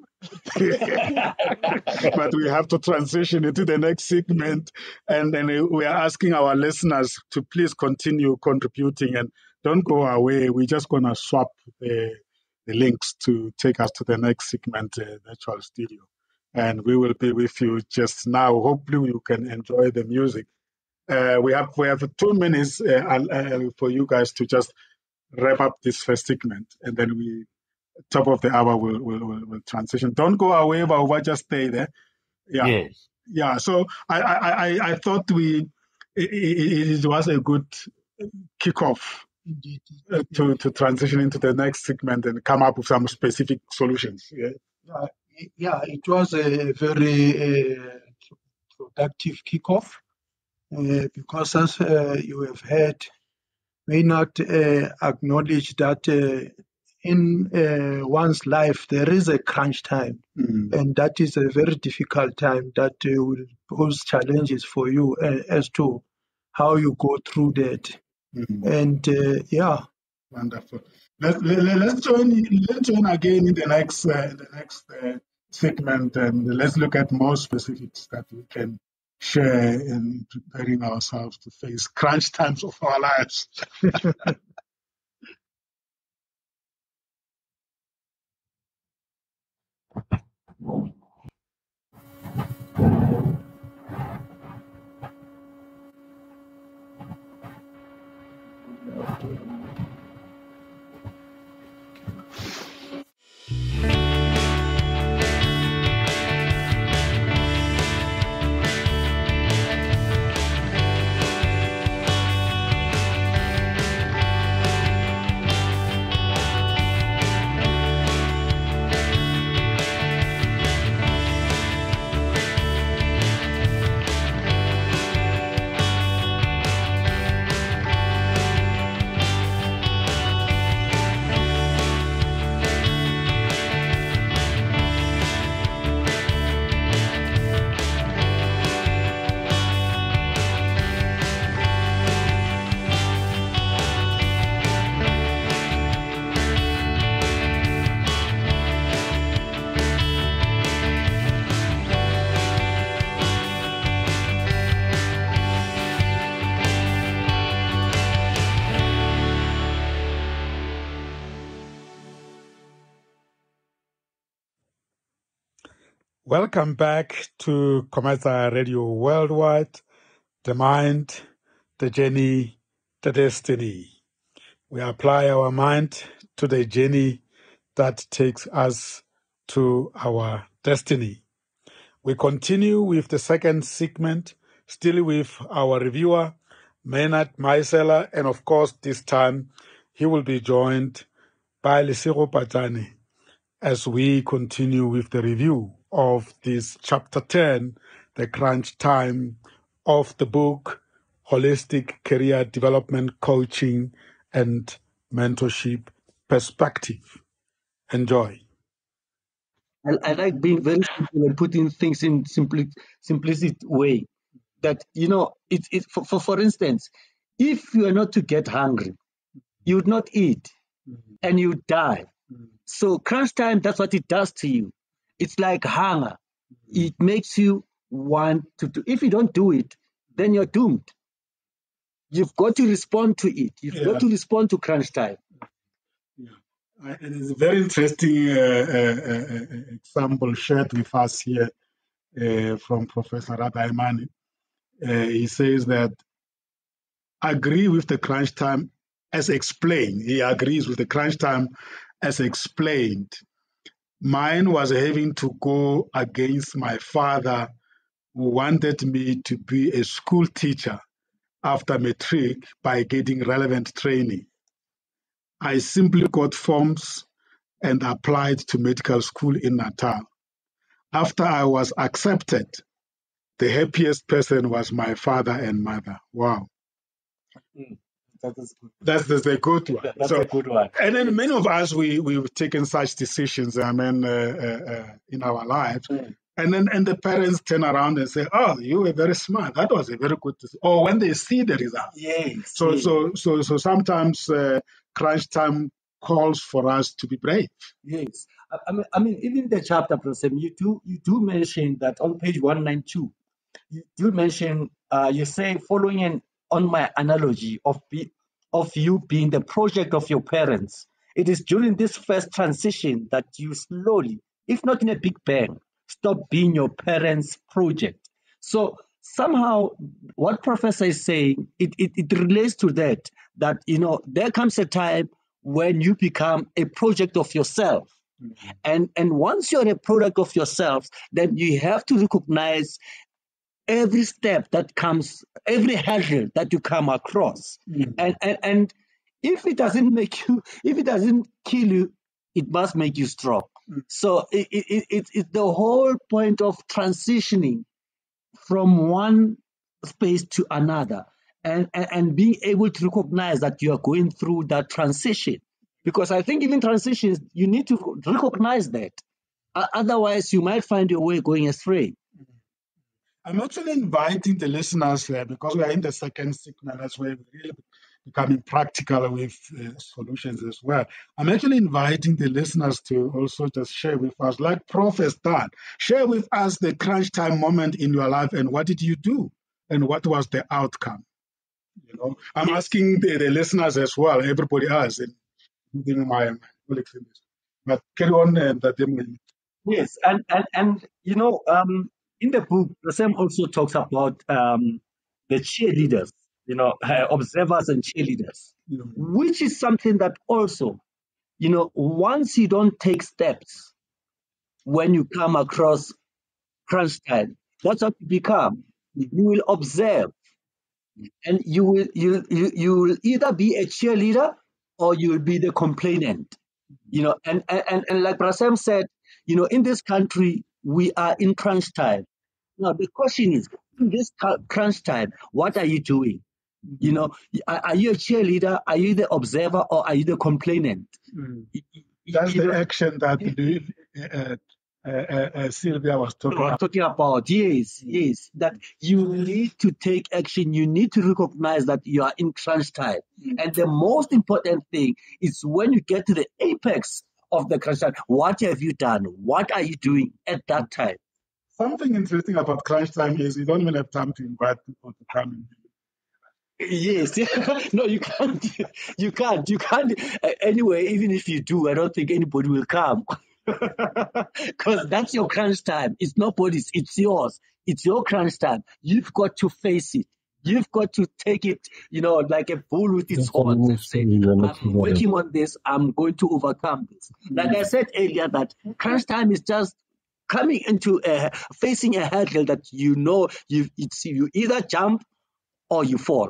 but we have to transition into the next segment. And then we are asking our listeners to please continue contributing and don't go away. We're just going to swap the, the links to take us to the next segment, uh, virtual studio. And we will be with you just now. Hopefully you can enjoy the music. Uh, we have we have two minutes uh, uh, for you guys to just wrap up this first segment, and then we, top of the hour, will will will transition. Don't go away, but just stay there. Yeah, yes. yeah. So I I I, I thought we it, it was a good kickoff uh, to to transition into the next segment and come up with some specific solutions. Yeah. Yeah, yeah, it was a very uh, productive kickoff uh, because, as uh, you have heard, Maynard uh, acknowledge that uh, in uh, one's life there is a crunch time, mm. and that is a very difficult time that uh, will pose challenges for you uh, as to how you go through that. Mm. And uh, yeah, wonderful. Let's, let's join. Let's join again in the next uh, the next uh, segment, and let's look at more specifics that we can share in preparing ourselves to face crunch times of our lives. Welcome back to COMETSA Radio Worldwide, the mind, the journey, the destiny. We apply our mind to the journey that takes us to our destiny. We continue with the second segment, still with our reviewer, Maynard Maesela, and of course this time he will be joined by Lesego Patjane as we continue with the review of this chapter ten, the crunch time of the book, Holistic Career Development Coaching and Mentorship Perspective. Enjoy. I, I like being very simple and putting things in simpli, simplicity way. That, you know, it, it, for, for, for instance, if you are not to get hungry, you would not eat mm-hmm. and you die. Mm-hmm. So crunch time, that's what it does to you. It's like hunger. Mm-hmm. It makes you want to do. If you don't do it, then you're doomed. You've got to respond to it. You've yeah. got to respond to crunch time. Yeah. Uh, it is a very interesting uh, uh, uh, example shared with us here uh, from Professor Radaimani. Uh, he says that agree with the crunch time as explained. He agrees with the crunch time as explained. Mine was having to go against my father, who wanted me to be a school teacher after matric by getting relevant training. I simply got forms and applied to medical school in Natal. After I was accepted, the happiest person was my father and mother. Wow. Mm, that is good. That's, that's a good one. That's so, a good one. And then many of us, we, we've taken such decisions, I mean, uh, uh, uh, in our lives. Mm. And then and the parents turn around and say, oh, you were very smart. That was a very good decision. Or when they see the results. Yes. So, yes. so, so, so sometimes uh, crunch time calls for us to be brave. Yes. I, I mean, I mean, even the chapter, Professor, you do, you do mention that on page one ninety-two, you do mention, uh, you say, following an on my analogy of be, of you being the project of your parents, it is during this first transition that you slowly, if not in a big bang, stop being your parents' project. So somehow what Professor is saying, it, it, it relates to that, that, you know, there comes a time when you become a project of yourself. Mm-hmm. And, and once you're a product of yourself, then you have to recognize every step that comes, every hurdle that you come across. Mm-hmm. And, and and if it doesn't make you, if it doesn't kill you, it must make you strong. Mm-hmm. So it, it, it, it's the whole point of transitioning from one space to another and, and, and being able to recognize that you are going through that transition. Because I think even transitions, you need to recognize that. Uh, otherwise, you might find your way going astray. I'm actually inviting the listeners here, because we are in the second segment as well, really becoming practical with uh, solutions as well. I'm actually inviting the listeners to also just share with us, like Prof has done, share with us the crunch time moment in your life and what did you do and what was the outcome. You know, I'm yes. asking the, the listeners as well, everybody else, including my colleagues in this. But carry on. Uh, that yes, and, and, and you know, um, in the book, Sam also talks about um, the cheerleaders, you know, uh, observers and cheerleaders, mm-hmm. which is something that also, you know, once you don't take steps when you come across crunch time, that's what you become. You will observe, and you will you you, you will either be a cheerleader or you will be the complainant, you know. And and and like Sam said, you know, in this country we are in crunch time. Now, the question is, in this crunch time, what are you doing? You know, are, are you a cheerleader? Are you the observer or are you the complainant? Mm. That's you the know, action that uh, uh, uh, uh, Sylvia was talking about. talking about. Yes, yes. That you need to take action. You need to recognize that you are in crunch time. Mm. And the most important thing is when you get to the apex of the crunch time, what have you done? What are you doing at that time? Something interesting about crunch time is you don't even have time to invite people to come in. Yes. No, you can't. You can't. You can't. Uh, anyway, even if you do, I don't think anybody will come. Because that's your crunch time. It's nobody's, it's yours. It's your crunch time. You've got to face it. You've got to take it, you know, like a bull with its horns and say, I'm working on this. I'm going to overcome this. Like I said earlier, that crunch time is just coming into a, facing a hurdle that you know you it's you either jump or you fall.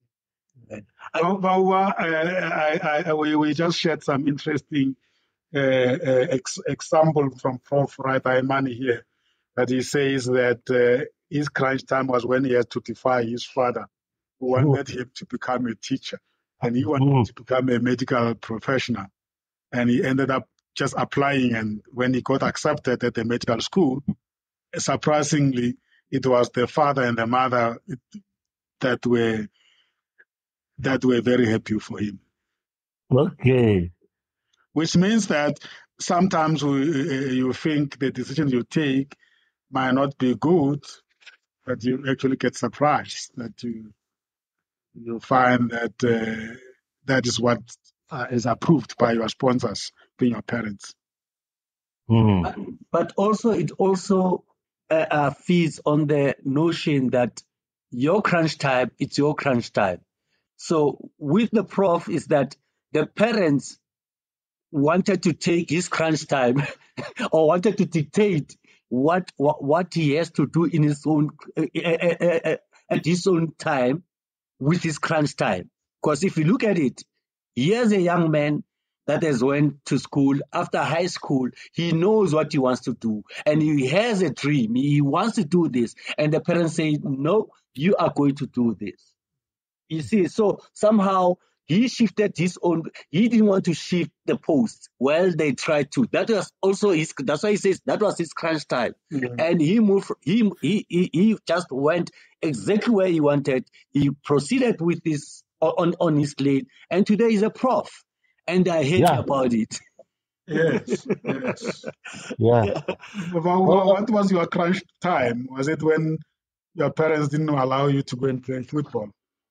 Well, well, uh, I, I, we, we just shared some interesting uh, uh, ex- example from Prof Raitaimani here, that he says that uh, his crunch time was when he had to defy his father, who wanted him to become a teacher, and he wanted to become a medical professional, and he ended up just applying, and when he got accepted at the medical school, surprisingly, it was the father and the mother that were that were very happy for him. Okay. Which means that sometimes we, uh, you think the decision you take might not be good, but you actually get surprised that you you find that uh, that is what uh, is approved by your sponsors, being your parents. Mm. But, but also, it also uh, uh, feeds on the notion that your crunch time, it's your crunch time. So with the prof is that the parents wanted to take his crunch time or wanted to dictate what, what what he has to do in his own uh, uh, uh, uh, at his own time with his crunch time. Because if you look at it, here's a young man that has went to school. After high school, he knows what he wants to do, and he has a dream. He wants to do this, and the parents say, "No, you are going to do this." You see, so somehow he shifted his own. He didn't want to shift the post. Well, they tried to. That was also his. That's why he says that was his crunch time, Yeah. and he moved. He he he, he just went exactly where he wanted. He proceeded with this on on his lane, and today he's a prof, and they're happy Yeah. about it. Yes, yes. Yeah. Well, well, what was your crunch time? Was it when your parents didn't allow you to go and play football?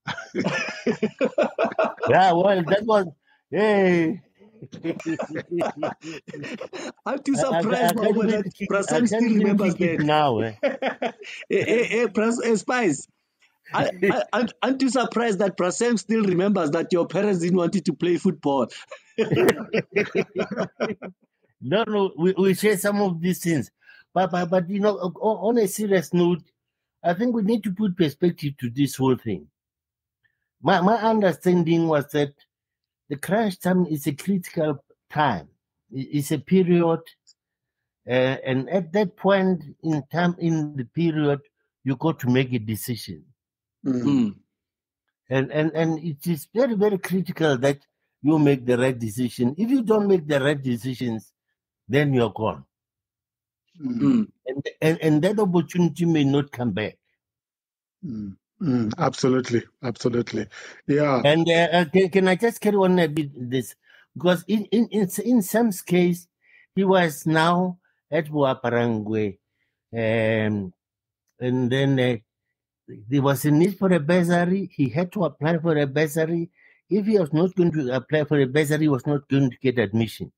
Yeah, well, that was, hey. I'm too I- I- I surprised, can't Baba, even that kick- I Prasan can't still even remembers kick it that. now. Eh? Hey, hey, hey, Pras- hey, Spice, I, I, aren't- aren't you surprised that Prasem still remembers that your parents didn't want you to play football? No, no, we, we share some of these things. But, but, but, you know, on, on a serious note, I think we need to put perspective to this whole thing. My, my understanding was that the crunch time is a critical time. It- It's a period, uh, and at that point in time in the period, you got to make a decision. Mm. Mm. And, and, and it is very, very critical that you make the right decision. If you don't make the right decisions, then you're gone. Mm. Mm. And, and, and that opportunity may not come back. Mm. Mm. Absolutely, absolutely. Yeah. And uh, uh, can, can I just carry on a bit this? Because in, in, in, in Sam's case, he was now at Boaparankwe. Um, and then uh, there was a need for a bursary. He had to apply for a bursary. If he was not going to apply for a bursary, he was not going to get admission.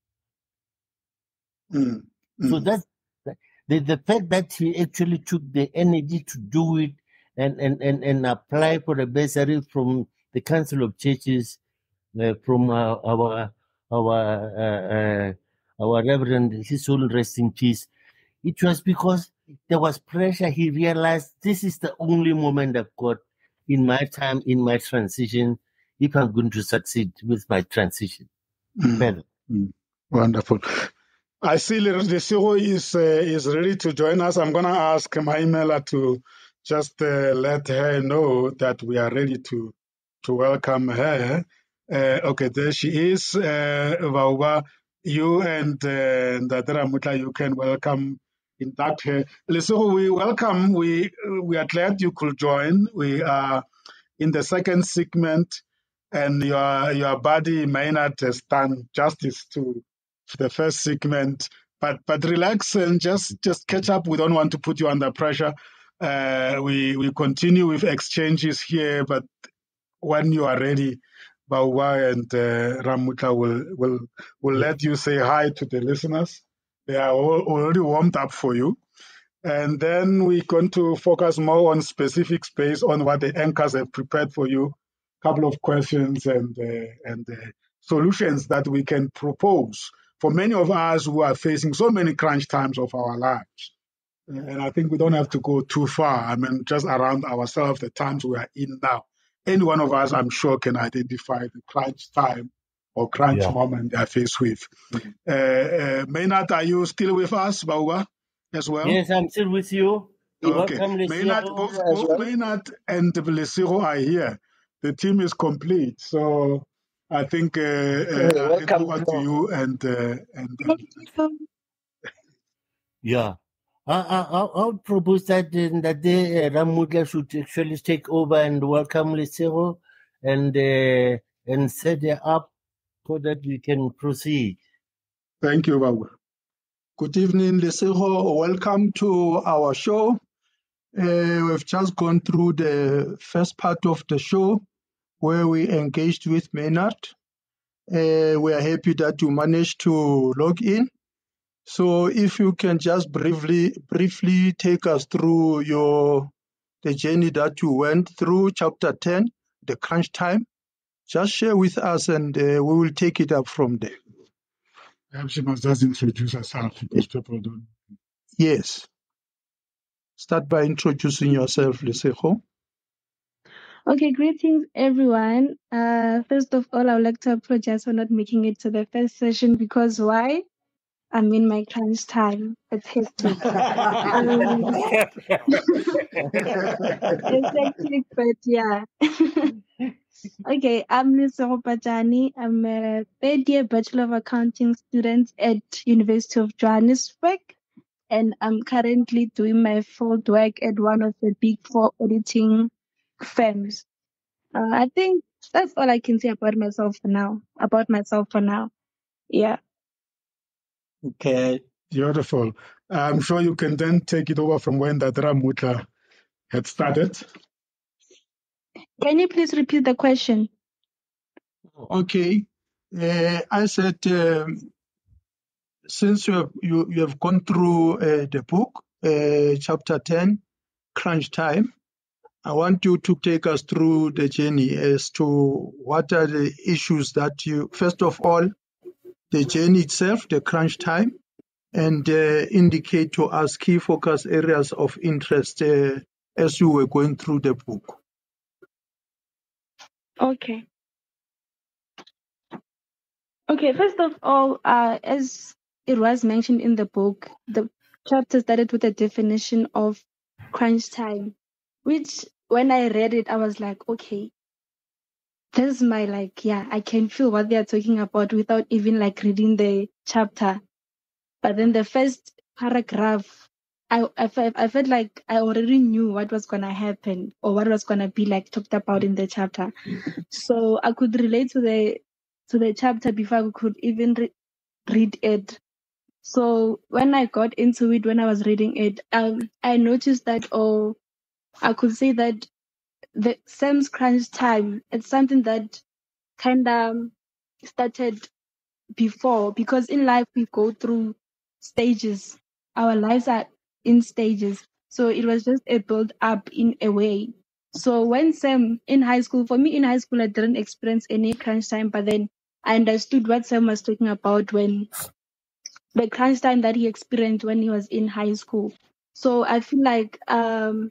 Mm. So Mm. that's the, the fact that he actually took the energy to do it and, and, and, and apply for a bursary from the Council of Churches, uh, from uh, our our uh, uh, our Reverend, his soul rest in peace. It was because there was pressure. He realized this is the only moment I've got in my time, in my transition, if I'm going to succeed with my transition. Mm. Mm. Wonderful. I see Lesego is uh, is ready to join us. I'm going to ask Maimela to just uh, let her know that we are ready to to welcome her. Uh, okay, there she is. Uh, Vauba, you and uh, Ndadera Mutla, you can welcome, induct her. Lesego, we welcome. We we are glad you could join. We are in the second segment, and your your body may not has done justice to the first segment, but but relax and just just catch up. We don't want to put you under pressure. Uh, we we continue with exchanges here, but when you are ready, Bawa and uh, Ramutla will will will let you say hi to the listeners. They are all already warmed up for you. And then we're going to focus more on specific space on what the anchors have prepared for you. A couple of questions and uh, and uh, solutions that we can propose for many of us who are facing so many crunch times of our lives. And I think we don't have to go too far. I mean, just around ourselves, the times we are in now. Any one of us, I'm sure, can identify the crunch time or crunch Yeah. moment they are faced with. Uh, uh, Maynard, are you still with us, Bauba, as well? Yes, I'm still with you. Okay. Welcome, Maynard, Lesego. both, as both well. Maynard and Lesego are here. The team is complete. So I think uh, uh, Uh, I hand welcome, over to Joe. you and, uh, and, Thank and you. Yeah. I, I, I I would propose that uh, that the uh, Ramudla should actually take over and welcome Lesego and uh, and set it up so that we can proceed. thank you, Bauba. Good evening, Lesego. Welcome to our show. Uh, we've just gone through the first part of the show where we engaged with Maynard. Uh, we are happy that you managed to log in. So if you can just briefly briefly take us through your the journey that you went through, chapter ten, the crunch time. Just share with us and uh, we will take it up from there. Perhaps she must just introduce herself because people don't. Yes. Start by introducing yourself, Lesego. Okay, greetings everyone. Uh, first of all, I would like to apologize for not making it to the first session because why? I'm in my crunch time. It's hectic. um, it's hectic, but yeah. Okay, I'm Lesego Patjane. I'm a third year Bachelor of Accounting student at University of Johannesburg, and I'm currently doing my field work at one of the big four auditing firms. Uh, I think that's all I can say about myself for now. About myself for now. Yeah. Okay. Beautiful. I'm sure you can then take it over from when that Ramutla had started. Can you please repeat the question? Okay. Uh, I said, um, since you have, you, you have gone through uh, the book, uh, chapter ten, Crunch Time, I want you to take us through the journey as to what are the issues that you, first of all, the journey itself, the crunch time, and uh, indicate to us key focus areas of interest uh, as you were going through the book. Okay. Okay, first of all, uh, as it was mentioned in the book, the chapter started with a definition of crunch time, which when I read it, I was like, okay, this is my like, yeah, I can feel what they are talking about without even like reading the chapter. But then the first paragraph, I, I, felt, I felt like I already knew what was going to happen or what was going to be like talked about in the chapter. So I could relate to the to the chapter before I could even re- read it. So when I got into it, when I was reading it, um, I noticed that, oh, I could say that the Sam's crunch time, it's something that kind of started before, because in life we go through stages. Our lives are in stages. So it was just a build up in a way. So when Sam in high school, for me in high school, I didn't experience any crunch time, but then I understood what Sam was talking about when the crunch time that he experienced when he was in high school. So I feel like um,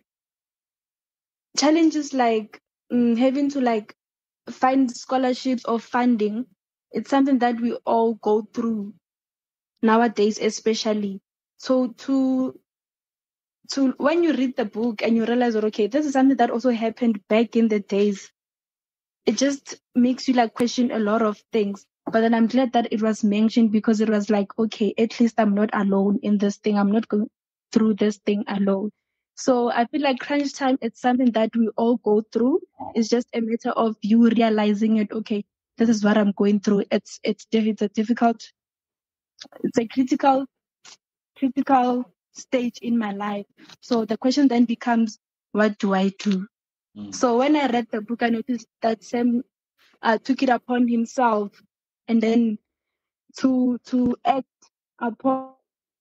challenges like mm, having to like find scholarships or funding, it's something that we all go through nowadays, especially. So to to when you read the book and you realize that, okay, this is something that also happened back in the days, it just makes you like question a lot of things. But then I'm glad that it was mentioned, because it was like, okay, at least I'm not alone in this thing. I'm not going through this thing alone. So I feel like crunch time, it's something that we all go through. It's just a matter of you realizing it. Okay, this is what I'm going through. It's it's it's a difficult, it's a critical critical stage in my life. So the question then becomes, what do I do? Mm. So when I read the book, I noticed that Sam uh, took it upon himself, and then to to act upon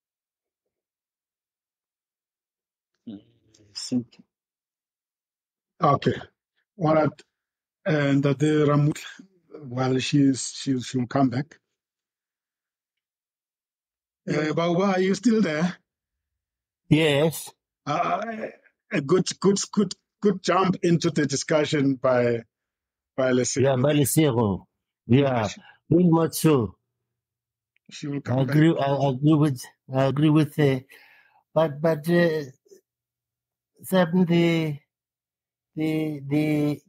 Okay. All right. And the Ramut, well, she's, she, she'll come back. Uh, Bauba, are you still there? Yes. Uh, a good, good, good, good jump into the discussion by, by Lesego. Yeah, by Lesego. Yeah, very much so. She will I come agree. back. I agree with. I agree with. Uh, but but uh, Sam, the the the.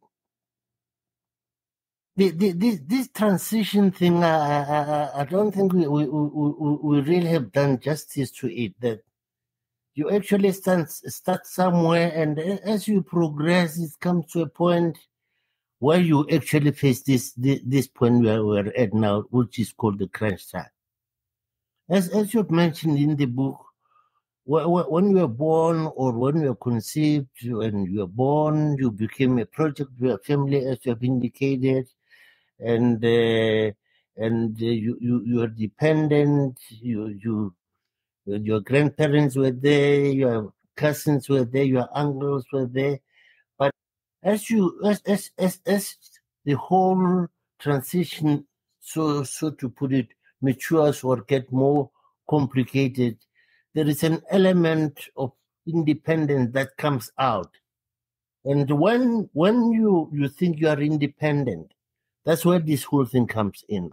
The, the, this this transition thing, I, I, I- I don't think we, we, we, we really have done justice to it. That you actually start, start somewhere, and as you progress, it comes to a point where you actually face this this, this point where we're at now, which is called the crunch time. As as you've mentioned in the book, wh- wh- when you were born or when you were conceived, when you were born, you became a project of your family, as you have indicated. And uh, and uh, you, you you are dependent. You you your grandparents were there. Your cousins were there. Your uncles were there. But as you as as as, as the whole transition, so so to put it, matures or get more complicated, there is an element of independence that comes out. And when when you you think you are independent, that's where this whole thing comes in.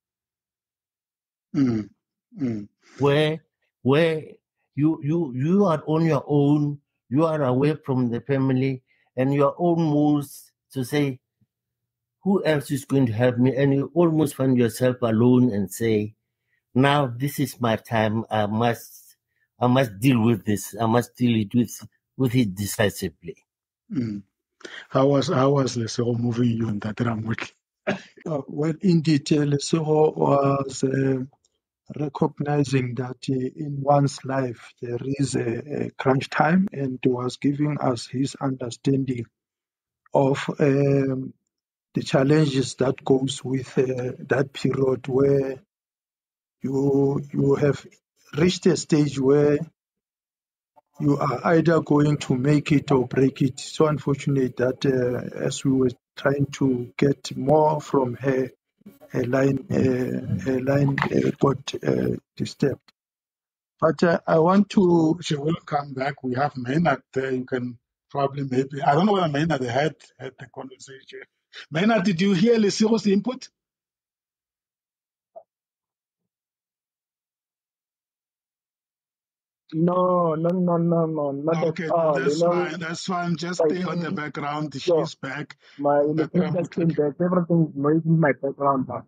Mm. Mm. Where where you you you are on your own, you are away from the family, and your own moves to say, who else is going to help me? And you almost find yourself alone and say, now this is my time. I must I must deal with this. I must deal it with with it decisively. Mm. How was how was Lesego moving you in that Ramut? Uh, well, indeed, uh, Lesego was uh, recognizing that uh, in one's life there is a, a crunch time, and was giving us his understanding of um, the challenges that goes with uh, that period where you you have reached a stage where you are either going to make it or break it. So unfortunate that uh, as we were trying to get more from her, her line, uh, her line uh, got uh, disturbed. But uh, I want to. She will come back. We have Maynard there. You can probably maybe. I don't know whether Maynard had had the conversation. Maynard, did you hear Lesego's input? No, no, no, no, no, not Okay, at all. that's You know, fine. That's fine. Just I stay on the think background. so. She's back. My electricity came back. Everything is noisy in my background now.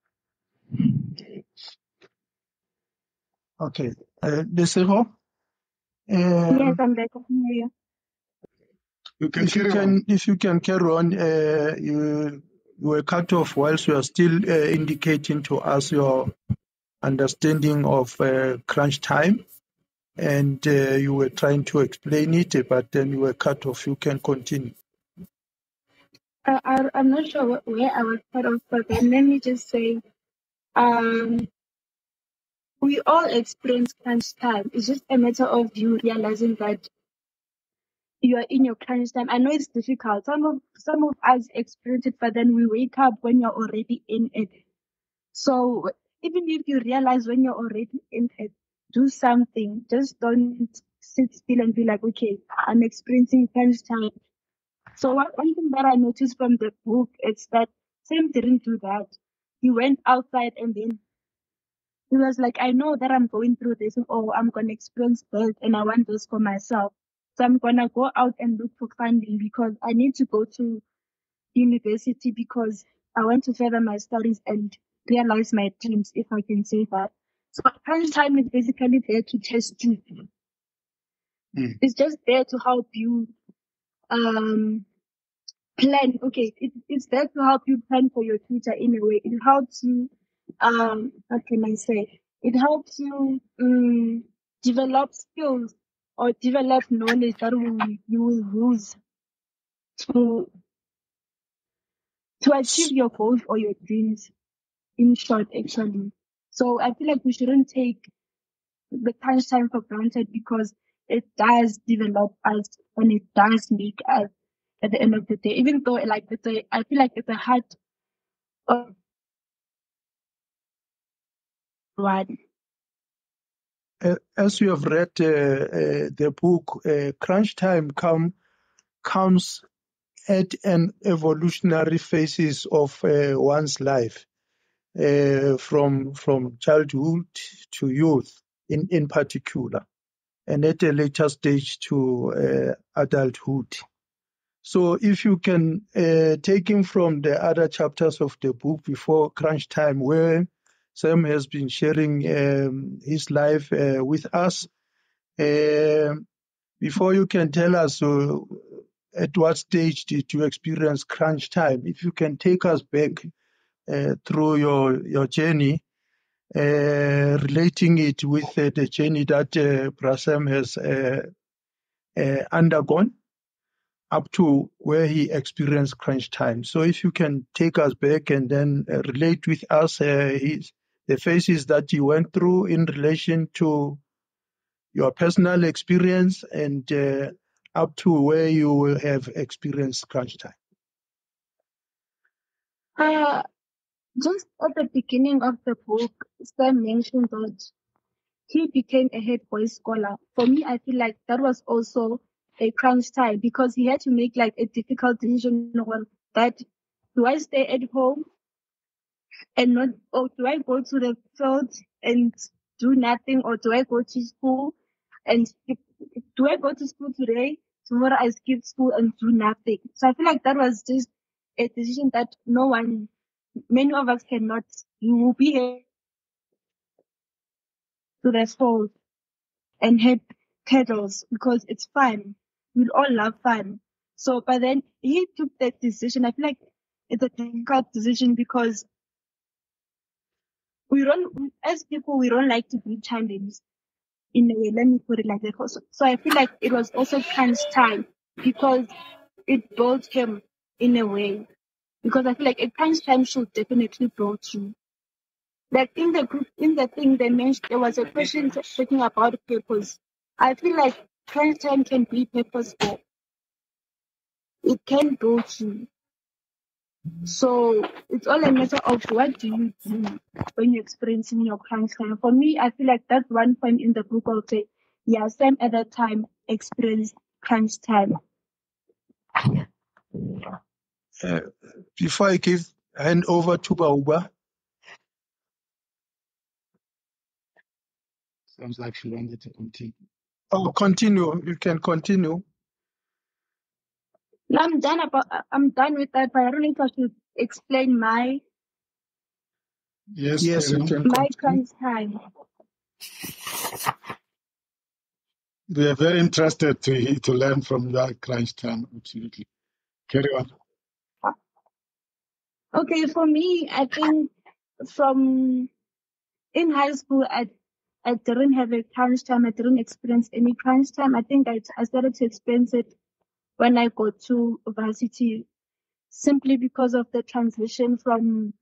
Okay, uh, Lesego, Yes, um, I'm back. I can hear you. You can if you carry on. can, if you can carry on, uh, you, you were cut off whilst you are still uh, indicating to us your understanding of uh, crunch time, and uh, you were trying to explain it, but then you were cut off. You can continue. Uh, I, I'm not sure what, where I was cut off, but then let me just say, um, we all experience crunch time. It's just a matter of you realizing that you are in your crunch time. I know it's difficult. Some of some of us experience it, but then we wake up when you're already in it. So even if you realize when you're already in it, do something. Just don't sit still and be like, okay, I'm experiencing crunch time. So one, one thing that I noticed from the book is that Sam didn't do that. He went outside and then he was like, I know that I'm going through this, or I'm going to experience this, and I want this for myself. So I'm going to go out and look for funding because I need to go to university because I want to further my studies and realize my dreams, if I can say that. So crunch time is basically there to test you. Mm. It's just there to help you um, plan. Okay, it, it's there to help you plan for your future in a way. It helps you, um, what can I say? It helps you um, develop skills or develop knowledge that will, you will use to to achieve your goals or your dreams. In short, actually. So I feel like we shouldn't take the crunch time for granted because it does develop us when it does leak at, at the end of the day. Even though like it's a, I feel like it's a hard uh, one. Uh, as you have read uh, uh, the book, uh, crunch time come comes at an evolutionary phases of uh, one's life, uh, from from childhood to youth, in in particular, and at a later stage to uh, adulthood. So if you can uh, take him from the other chapters of the book before crunch time, where Sam has been sharing um, his life uh, with us, uh, before you can tell us uh, at what stage did you experience crunch time, if you can take us back uh, through your, your journey, uh, relating it with uh, the journey that uh, Prasam has uh, uh, undergone, up to where he experienced crunch time. So if you can take us back and then uh, relate with us uh, his, the phases that you went through in relation to your personal experience and uh, up to where you will have experienced crunch time. Uh, just at the beginning of the book, Sam mentioned that he became a head boy scholar. For me, I feel like that was also a crunch time because he had to make like a difficult decision on that. Do I stay at home and not, or do I go to the field and do nothing, or do I go to school and skip, do I go to school today? Tomorrow I skip school and do nothing. So I feel like that was just a decision that no one, many of us cannot. You will be here to the school and have cuddles because it's fun. We all love fun. So, but then he took that decision. I feel like it's a difficult decision because we don't, as people, we don't like to be challenged in a way. Let me put it like that. Also. So I feel like it was also crunch time because it built him in a way. Because I feel like a crunch time should definitely build you. Like in the group, in the thing they mentioned, there was a question talking about purpose. I feel like crunch time can be purposeful. It can build you. So it's all a matter of what do you do when you're experiencing your crunch time. For me, I feel like that's one point in the book I'll say, yeah, Sam at that time experienced crunch time. Uh, before I give hand over to Bauba. Sounds like she wanted to continue. Oh, continue. You can continue. No, I'm done about. I'm done with that. But I don't know if I should explain my Yes, Yes, you Karen. can my continue. crunch time. We are very interested to to learn from that crunch time. Absolutely. Carry on. Okay, for me, I think from in high school, I I didn't have a crunch time. I didn't experience any crunch time. I think I, I started to experience it when I got to varsity, simply because of the transition from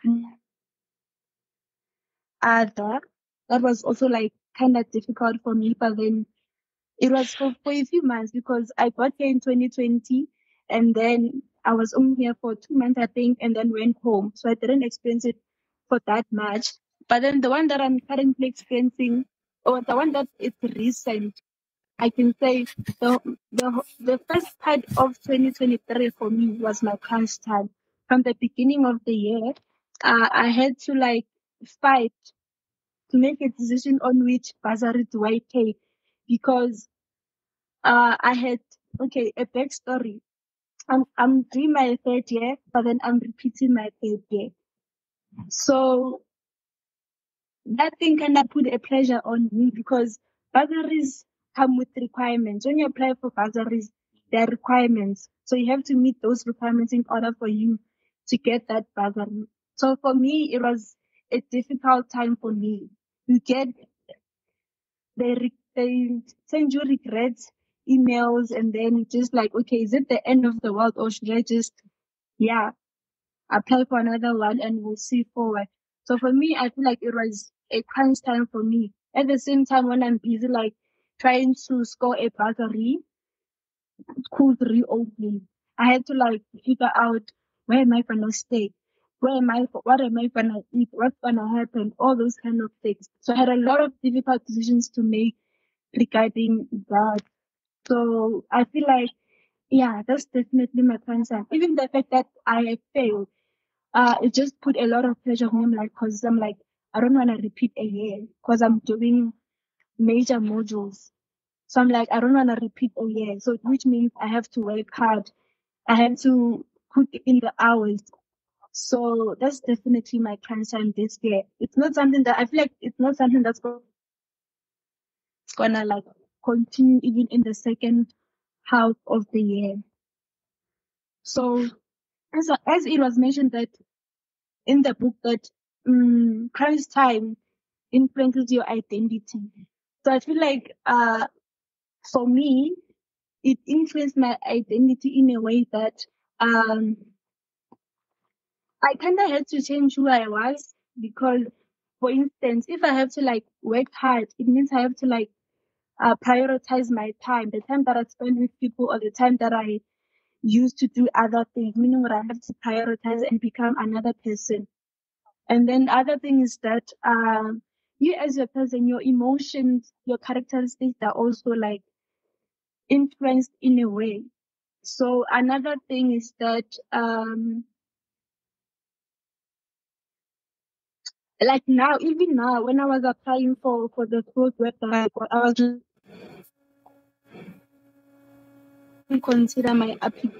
other. That was also like kind of difficult for me, but then it was for, for a few months because I got here in twenty twenty and then I was only here for two months, I think, and then went home. So I didn't experience it for that much. But then the one that I'm currently experiencing, or the one that is recent, I can say the the the first part of twenty twenty-three for me was my crunch time. From the beginning of the year, uh, I had to like fight to make a decision on which bursary do I take because uh, I had, okay, a backstory. I'm, I'm doing my third year, but then I'm repeating my third year. So that thing kind of put a pressure on me because bursaries come with requirements. When you apply for bursaries, there are requirements. So you have to meet those requirements in order for you to get that bursary. So for me, it was a difficult time for me. You get, they, re- they send you regrets emails and then just like, okay, is it the end of the world or should I just, yeah, apply for another one and we'll see forward. So for me, I feel like it was a crunch time for me. At the same time, when I'm busy, like trying to score a bursary, schools reopening, I had to like figure out where am I gonna stay, where am I, what am I gonna eat, what's gonna happen, all those kind of things. So I had a lot of difficult decisions to make regarding that. So I feel like, yeah, that's definitely my concern. Even the fact that I failed, uh, it just put a lot of pressure on me, like, cause I'm like, I don't want to repeat a year, cause I'm doing major modules. So I'm like, I don't want to repeat a year. So which means I have to work hard. I have to put in the hours. So that's definitely my concern this year. It's not something that I feel like it's not something that's going it's gonna like continue even in the second half of the year. So as as it was mentioned that in the book that um, crunch time influences your identity. So I feel like uh for me it influenced my identity in a way that um I kind of had to change who I was because, for instance, if I have to like work hard, it means I have to like uh, prioritize my time, the time that I spend with people or the time that I use to do other things, meaning what I have to prioritize and become another person. And then the other thing is that um, you as a person, your emotions, your characteristics are also like influenced in a way. So another thing is that um, like now, even now, when I was applying for, for the school's website, I was just consider my application.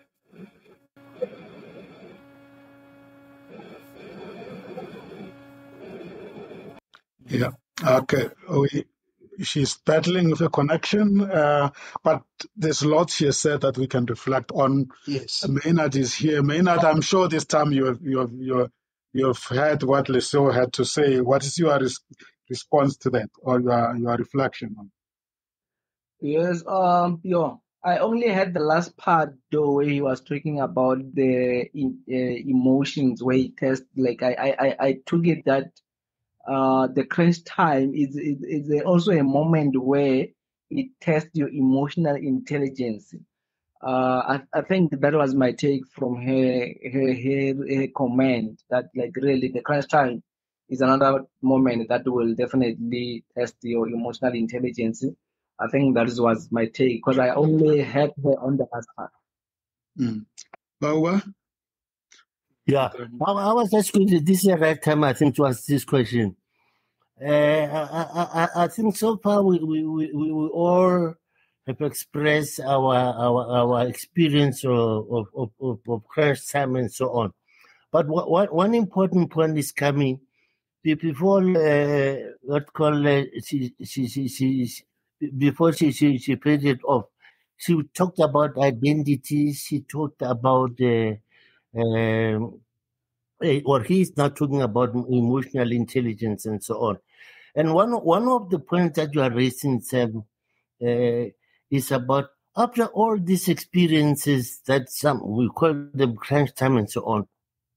Yeah. Okay. We, she's battling with a connection, uh, but there's lots she has said that we can reflect on. Yes. Maynard is here. Maynard, I'm sure this time you have you have you have, you have heard what Lesego had to say. What is your res- response to that, or your your reflection on? Yes, um, yeah. I only had the last part though where he was talking about the in, uh, emotions where he test. Like I, I, I I took it that uh the crunch time is is, is also a moment where it tests your emotional intelligence. Uh, I, I think that was my take from her her her, her comment that like really the crunch time is another moment that will definitely test your emotional intelligence. I think that was my take because I only had her on the last part. Mm. Bawa? Yeah, I, I was just going to, this is the right time, I think, to ask this question. Uh, I, I, I, I think so far we, we, we, we we all have expressed our our, our experience of, of, of, of, of crash time and so on. But what, what, one important point is coming before uh, what call uh, she, she, she, she, she before she, she, she paid it off. She talked about identity. She talked about uh, um, eh, or he's not talking about emotional intelligence and so on. And one one of the points that you are raising, Sam, uh, is about after all these experiences that some we call them crunch time and so on.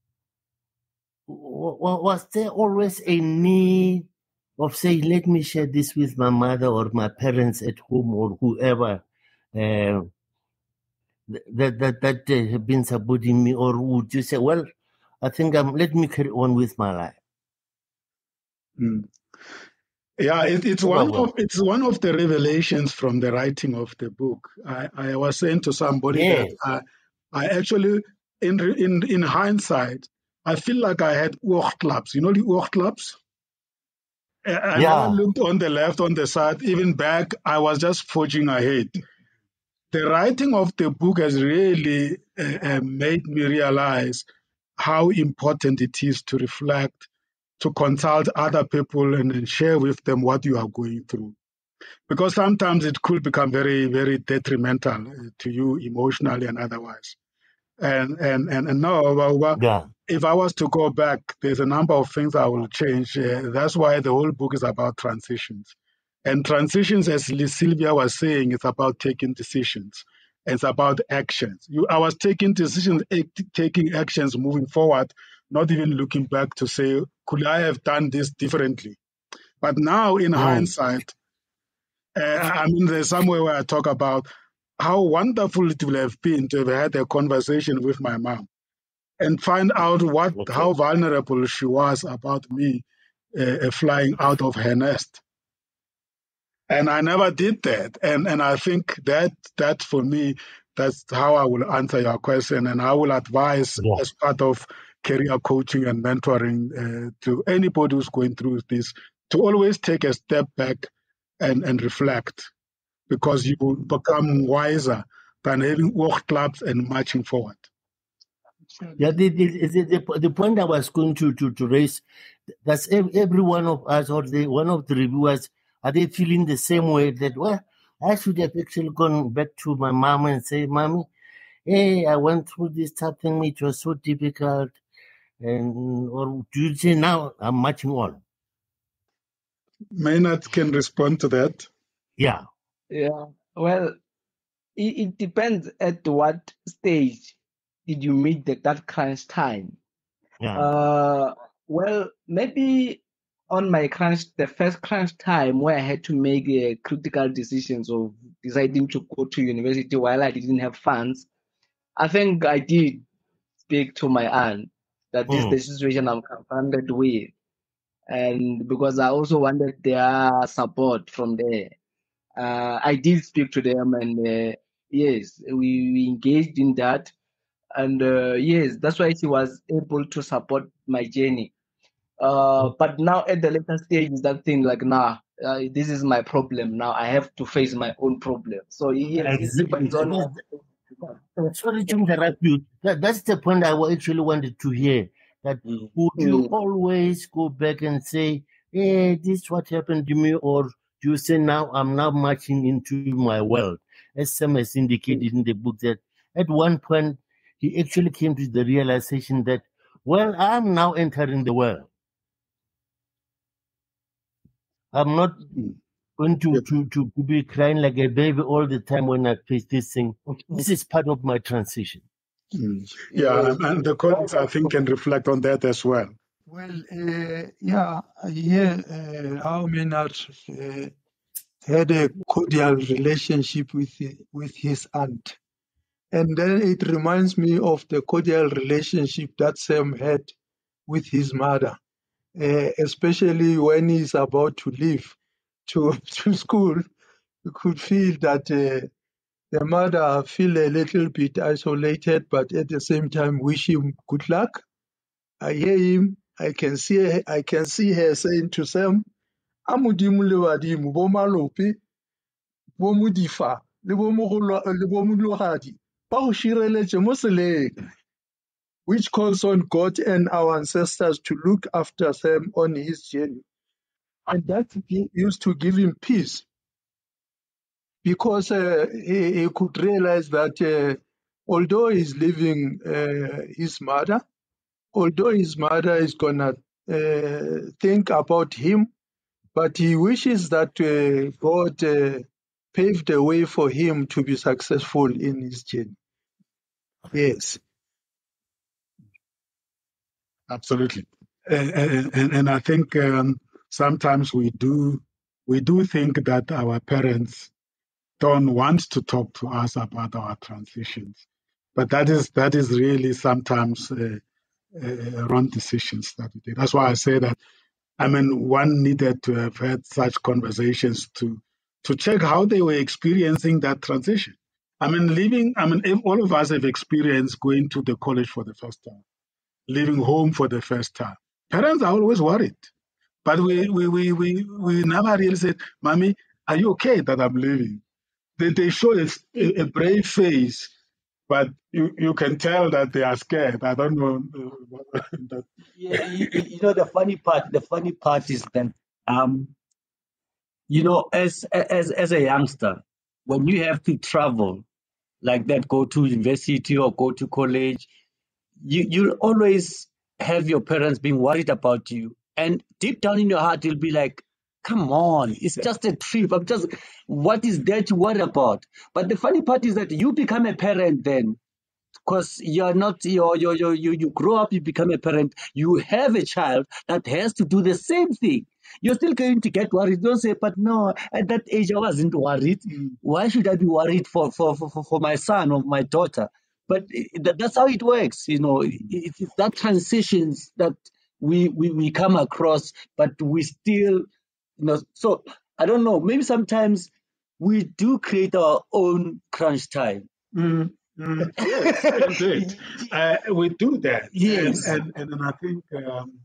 w- Was there always a need of saying, "Let me share this with my mother or my parents at home or whoever"? Uh, that that that uh, have been supporting me, or would you say, "Well, I think I'm let me carry on with my life"? Mm. Yeah, it, it's one of it's one of the revelations from the writing of the book. I, I was saying to somebody Yes. that I, I actually, in in in hindsight, I feel like I had oogklaps. You know the oogklaps? I, I Yeah. never looked on the left, on the side, even back. I was just forging ahead. The writing of the book has really uh, uh, made me realize how important it is to reflect, to consult other people and then share with them what you are going through. Because sometimes it could become very, very detrimental to you emotionally and otherwise. And and and, and no, well, well, Yeah. if I was to go back, there's a number of things I will change. Uh, that's why the whole book is about transitions. And transitions, as Sylvia was saying, it's about taking decisions. It's about actions. You, I was taking decisions, act, taking actions, moving forward, not even looking back to say, could I have done this differently? But now, in Mm. hindsight, uh, I mean, there's somewhere where I talk about how wonderful it would have been to have had a conversation with my mom and find out what Okay. how vulnerable she was about me uh, flying out of her nest. And I never did that. And and I think that that for me, that's how I will answer your question. And I will advise Yeah. as part of career coaching and mentoring uh, to anybody who's going through this to always take a step back and, and reflect, because you will become wiser than having walk clubs and marching forward. Yeah, the, the, the, the, the point I was going to, to, to raise, that's every, every one of us or the one of the reviewers, are they feeling the same way that, well, I should have actually gone back to my mom and say, Mommy, hey, I went through this tough thing, it was so difficult. And or do you say now I'm marching on? Maynard can respond to that. Yeah. Yeah. Well, it, it depends at what stage did you meet the, that crunch time. Yeah. Uh, well, maybe on my crunch, the first crunch time where I had to make uh, critical decisions of deciding to go to university while I didn't have funds, I think I did speak to my aunt that this is Mm. the situation I'm confronted with. And because I also wanted their support from there, uh, I did speak to them, and uh, yes, we, we engaged in that. And uh, yes, that's why she was able to support my journey. Uh, but now at the later stage, is that thing like, nah, uh, this is my problem. Now I have to face my own problem. So yes, it Exactly. depends on. Uh, Sorry to interrupt you. That, that's the point I actually wanted to hear. That Mm. would you Mm. always go back and say, "Hey, this is what happened to me," or do you say, "Now I'm now marching into my world," as Sam has indicated in the book that at one point he actually came to the realization that, well, I'm now entering the world. I'm not going to, to, to, to be crying like a baby all the time when I face this thing. This is part of my transition. Mm. Yeah, and, and the colleagues, I think, can reflect on that as well. Well, uh, yeah, I hear uh, how Maynard uh, had a cordial relationship with with his aunt, and then it reminds me of the cordial relationship that Sam had with his mother, uh, especially when he's about to leave to to school. You could feel that uh, the mother feel a little bit isolated, but at the same time wish him good luck. I hear him. I can see. I can see her saying to Sam, "Amudimu le wadimu bomalopi bomudifa le bomogolo le bomulogadi ba go shireletse mo seleng," which calls on God and our ancestors to look after Sam on his journey, and that used to give him peace, because uh, he, he could realize that uh, although he's leaving uh, his mother, although his mother is gonna uh, think about him, but he wishes that uh, God uh, paved the way for him to be successful in his journey. Yes. Absolutely. And, and, and I think um, sometimes we do we do think that our parents don't want to talk to us about our transitions, but that is that is really sometimes uh, uh, wrong decisions that we take. That's why I say that. I mean, one needed to have had such conversations to to check how they were experiencing that transition. I mean, living. I mean, if all of us have experienced going to the college for the first time, leaving home for the first time. Parents are always worried. But we we we we, we never really said, "Mommy, are you okay that I'm leaving?" They, they show a, a brave face, but you, you can tell that they are scared. I don't know. that. Yeah, you, you know the funny part. The funny part is that um, you know, as as as a youngster, when you have to travel like that, go to university or go to college, you you'll always have your parents being worried about you, and deep down in your heart, you'll be like, "Come on, it's just a trip. I'm just what is there to worry about?" But the funny part is that you become a parent then. because you're not, you're, you're, you're, you you grow up, you become a parent, you have a child that has to do the same thing. You're still going to get worried. Don't say, but no, at that age I wasn't worried. Mm. Why should I be worried for, for, for, for my son or my daughter? But it, that's how it works, you know. It, it's that transitions that we, we we come across, but we still, you know. So I don't know. Maybe sometimes we do create our own crunch time. Mm, mm, yes, indeed. Uh, we do that. Yes. And, and, and I think um,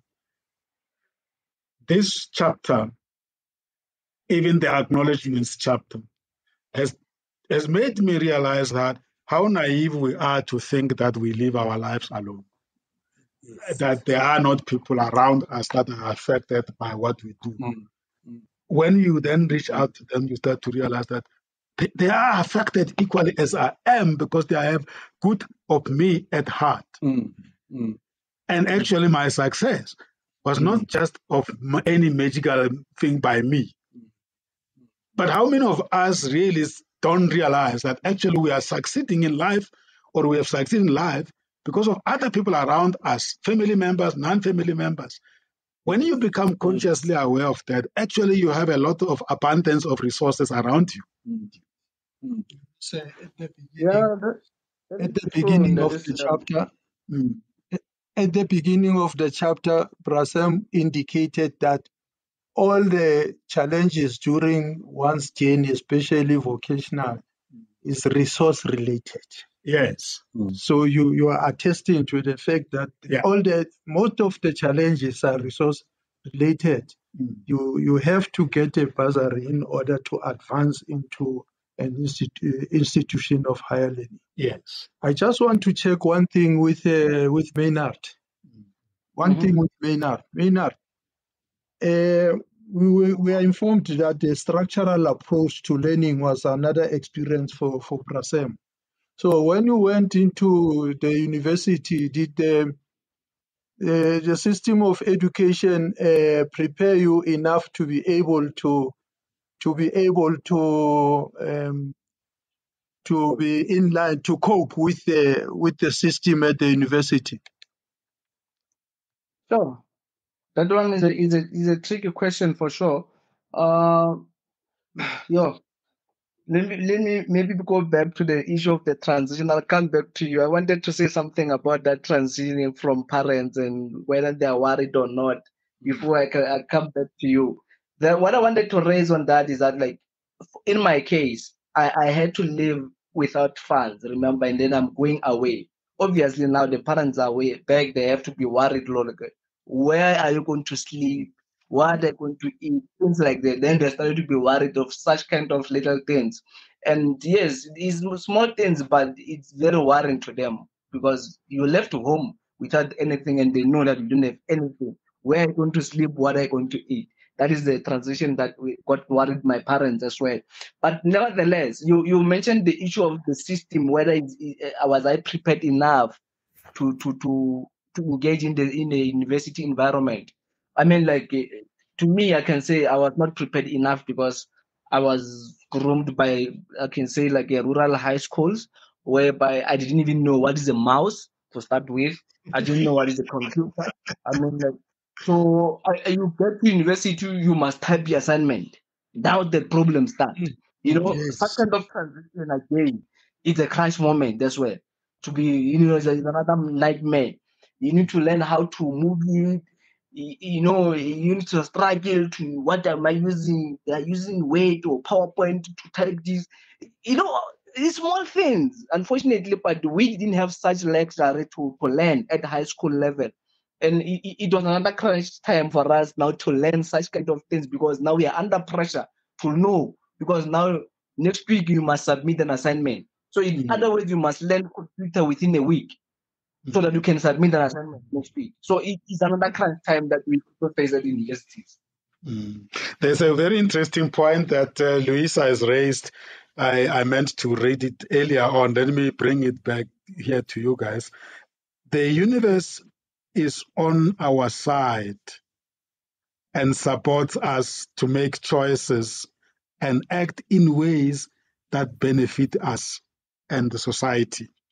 this chapter, even the acknowledgements chapter, has has made me realize that how naive we are to think that we live our lives alone. Yes. That there are not people around us that are affected by what we do. Mm. Mm. When you then reach out to them, you start to realize that they, they are affected equally as I am, because they have good of me at heart. Mm. Mm. And actually my success was mm. not just of any magical thing by me. But how many of us really don't realize that actually we are succeeding in life, or we have succeeded in life because of other people around us, family members, non-family members. When you become consciously aware of that, actually you have a lot of abundance of resources around you. Mm-hmm. So at the beginning, Yeah, that, that at the is beginning true. of That the is, um, chapter, mm, at the beginning of the chapter, Brasem indicated that all the challenges during one's journey, especially vocational, is resource related. Yes. Mm. So you, you are attesting to the fact that yeah. all the most of the challenges are resource related. Mm. You you have to get a bursary in order to advance into an institu- institution of higher learning. Yes. I just want to check one thing with uh, with Maynard. Mm. One mm-hmm. thing with Maynard. Maynard. Uh, we, we are informed that the structural approach to learning was another experience for, for Brasem. So when you went into the university, did the, uh, the system of education uh, prepare you enough to be able to to be able to um, to be in line to cope with the with the system at the university? sure. That one is a is a is a tricky question for sure. Uh, yo, let me let me maybe go back to the issue of the transition. I'll come back to you. I wanted to say something about that transitioning from parents and whether they are worried or not before I can I come back to you. The, what I wanted to raise on that is that, like, in my case, I, I had to live without funds, remember, and then I'm going away. Obviously, now the parents are away back, they have to be worried, like, where are you going to sleep? What are they going to eat? Things like that. Then they started to be worried of such kind of little things. And yes, it's small things, but it's very worrying to them because you're left home without anything and they know that you don't have anything. Where are you going to sleep? What are you going to eat? That is the transition that we got worried my parents as well. But nevertheless, you, you mentioned the issue of the system, whether it's, it, was I prepared enough to to to to engage in the in the university environment. I mean, like, to me, I can say I was not prepared enough because I was groomed by, I can say, like, a rural high schools, whereby I didn't even know what is a mouse to start with. I didn't know what is a computer. I mean, like, so I, you get to university, you must type the assignment. Now the problem starts. You know, yes. Such kind of transition again, it's a crash moment. That's where to be, you know, it's another nightmare. You need to learn how to move it. You know, you need to struggle to what am I using? They are using Word or PowerPoint to type this. You know, it's small things, unfortunately, but we didn't have such luxury to, to learn at high school level. And it, it was another crunch time for us now to learn such kind of things because now we are under pressure to know. Because now next week you must submit an assignment. So in mm-hmm. other words, you must learn computer within a week mm-hmm. so that you can submit an assignment next week. So it is another crunch time that we face at universities. Mm. There's a very interesting point that uh, Luisa has raised. I, I meant to read it earlier on. Let me bring it back here to you guys. The universe is on our side and supports us to make choices and act in ways that benefit us and the society.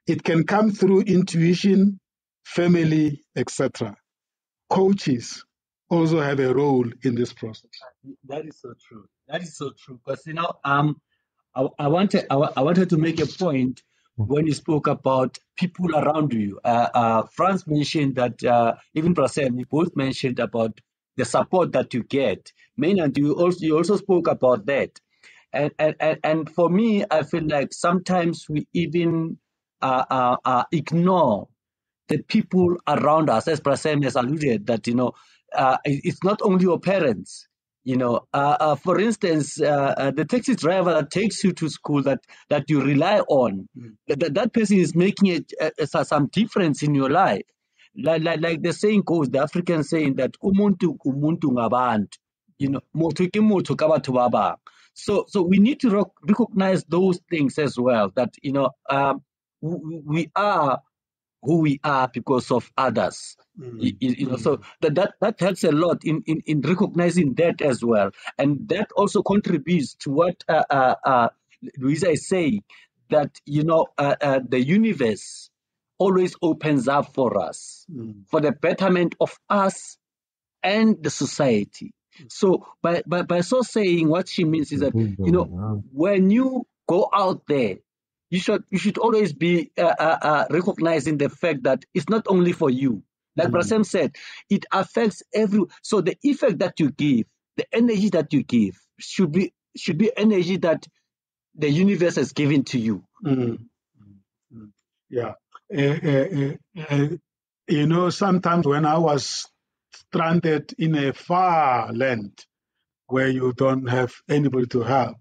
It can come through intuition, family, et cetera. Coaches also have a role in this process. That is so true. That is so true. Because, you know, um, I, I wanted I, I wanted to make a point when you spoke about people around you. Uh, uh, Franz mentioned that, uh, even Prasem, you both mentioned about the support that you get. Maynard, you also you also spoke about that. And and, and, and for me, I feel like sometimes we even uh, uh, uh, ignore the people around us, as Prasem has alluded, that, you know, uh, it- it's not only your parents. You know, uh, uh, for instance, uh, uh, the taxi driver that takes you to school, that that you rely on, that, that that person is making it, uh, uh, some difference in your life. Like, like, like the saying goes, the African saying that umuntu umuntu ngabantu, you know, motho ke motho ka batho ba bang. So, so we need to rec- recognize those things as well. That, you know, um, we, we are who we are because of others. You, you- you know, so that, that that helps a lot in, in, in recognizing that as well, and that also contributes to what uh, uh, uh, Louisa is saying, that, you know, uh, uh, the universe always opens up for us for the betterment of us and the society. So by, by by so saying, what she means is that, you know, when you go out there, you should you should always be uh, uh, uh, recognizing the fact that it's not only for you. Like Prasem said, it affects every. So the effect that you give, the energy that you give, should be should be energy that the universe has given to you. Mm. Mm. Yeah. Uh, uh, uh, uh, you know, sometimes when I was stranded in a far land where you don't have anybody to help,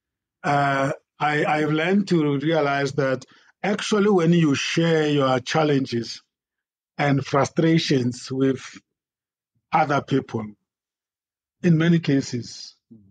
uh, I, I've learned to realize that actually when you share your challenges and frustrations with other people, in many cases,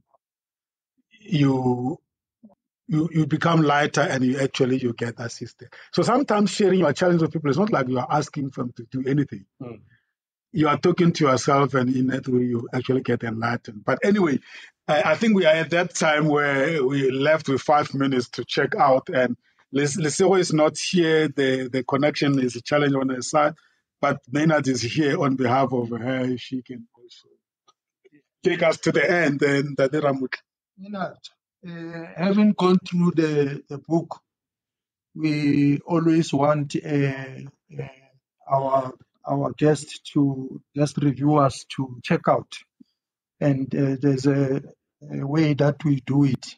you you you become lighter and you actually you get assisted. So sometimes sharing your challenge with people is not like you are asking them to do anything. Mm. You are talking to yourself, and in that way you actually get enlightened. But anyway, I, I think we are at that time where we left with five minutes to check out, and Lesego is not here. The the connection is a challenge on her side, but Maynard is here on behalf of her. She can also take us to the end. And Maynard, uh, having gone through the, the book, we always want uh, uh, our our guests to guest reviewers to check out, and uh, there's a, a way that we do it.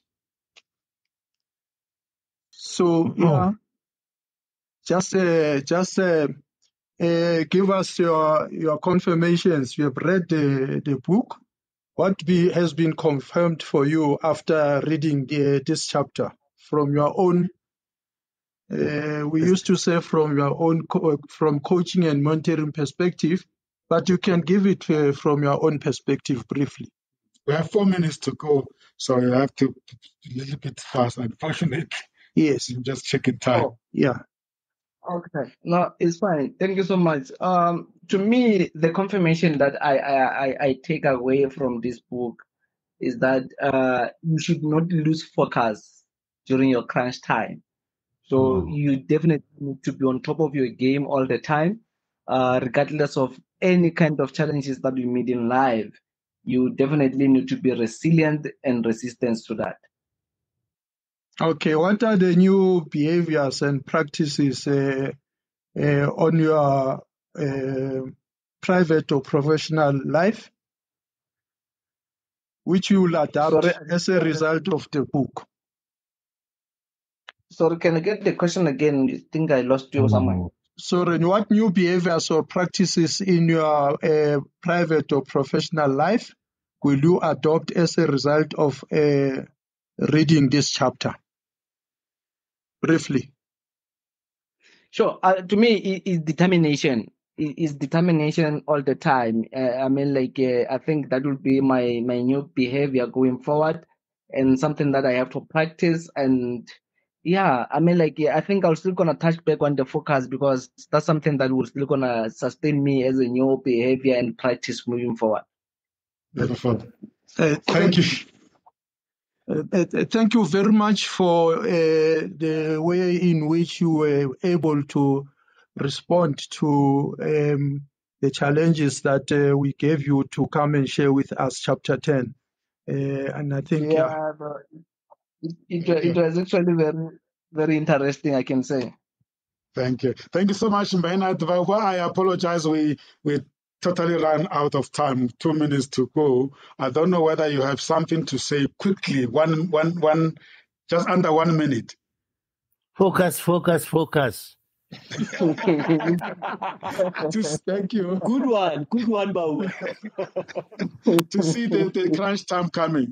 So yeah, just uh, just uh, uh, give us your your confirmations. You have read the the book. What be, has been confirmed for you after reading uh, this chapter from your own? Uh, we used to say from your own co- from coaching and mentoring perspective, but you can give it uh, from your own perspective briefly. We have four minutes to go, so you have to a little bit fast. Unfortunately, yes, I'm just checking time. Oh, yeah. okay. No, it's fine. Thank you so much. Um, to me, the confirmation that I I, I, I take away from this book is that uh, you should not lose focus during your crunch time. So you definitely need to be on top of your game all the time, uh, regardless of any kind of challenges that you meet in life. You definitely need to be resilient and resistant to that. Okay, what are the new behaviors and practices uh, uh, on your uh, private or professional life, which you will adapt Sorry, as a result of the book? sorry, can I get the question again? I think I lost you somewhere. So, Ren, what new behaviors or practices in your uh, private or professional life will you adopt as a result of uh, reading this chapter? Briefly. Sure. Uh, to me, it is determination. It is determination all the time. Uh, I mean, like, uh, I think that will be my, my new behavior going forward, and something that I have to practice. And yeah, I mean, like, yeah, I think I'm still going to touch back on the focus, because that's something that will still going to sustain me as a new behavior and practice moving forward. Beautiful. Uh, thank you. Uh, uh, thank you very much for uh, the way in which you were able to respond to um, the challenges that uh, we gave you to come and share with us chapter ten. Uh, and I think, yeah. Yeah, but it, it, it was actually very, very interesting, I can say. Thank you. Thank you so much, Maynard. I apologize. We we totally ran out of time. Two minutes to go. I don't know whether you have something to say quickly. One, one, one, just under one minute. Focus, focus, focus. Just, thank you. Good one. Good one, Bau. To see the, the crunch time coming.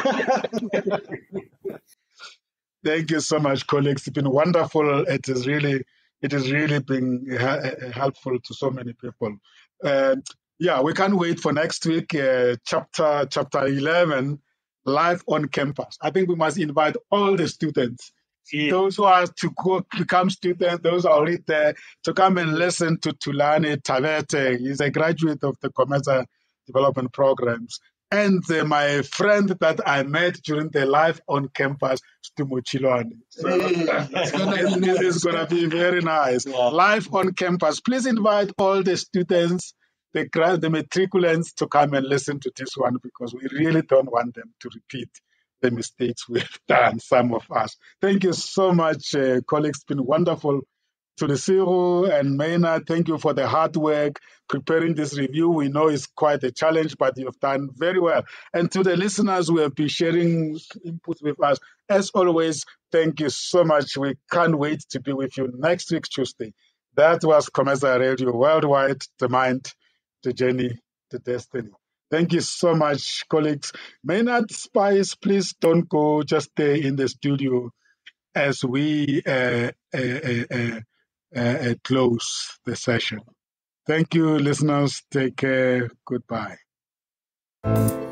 Thank you so much, colleagues. It's been wonderful. It is really, it has really been uh, helpful to so many people. Uh, yeah, we can't wait for next week. Uh, chapter chapter eleven, life on campus. I think we must invite all the students, yeah. Those who are to go become students, those who are already there, to come and listen to Tulani Tavete. He's a graduate of the COMETSA development programs. And uh, my friend that I met during the life on campus, Stumo Chilwani. So it's going to be very nice. Yeah. Life on campus. Please invite all the students, the, the matriculants, to come and listen to this one, because we really don't want them to repeat the mistakes we've done, some of us. Thank you so much, uh, colleagues. It's been wonderful. To the Lesego and Maynard, thank you for the hard work preparing this review. We know it's quite a challenge, but you've done very well. And to the listeners who have been sharing input with us, as always, thank you so much. We can't wait to be with you next week, Tuesday. That was COMETSA Radio Worldwide, the mind, the journey, the destiny. Thank you so much, colleagues. Maynard Spice, please don't go, just stay in the studio as we uh, uh, uh, uh, Uh, close the session. Thank you, listeners. Take care. Goodbye.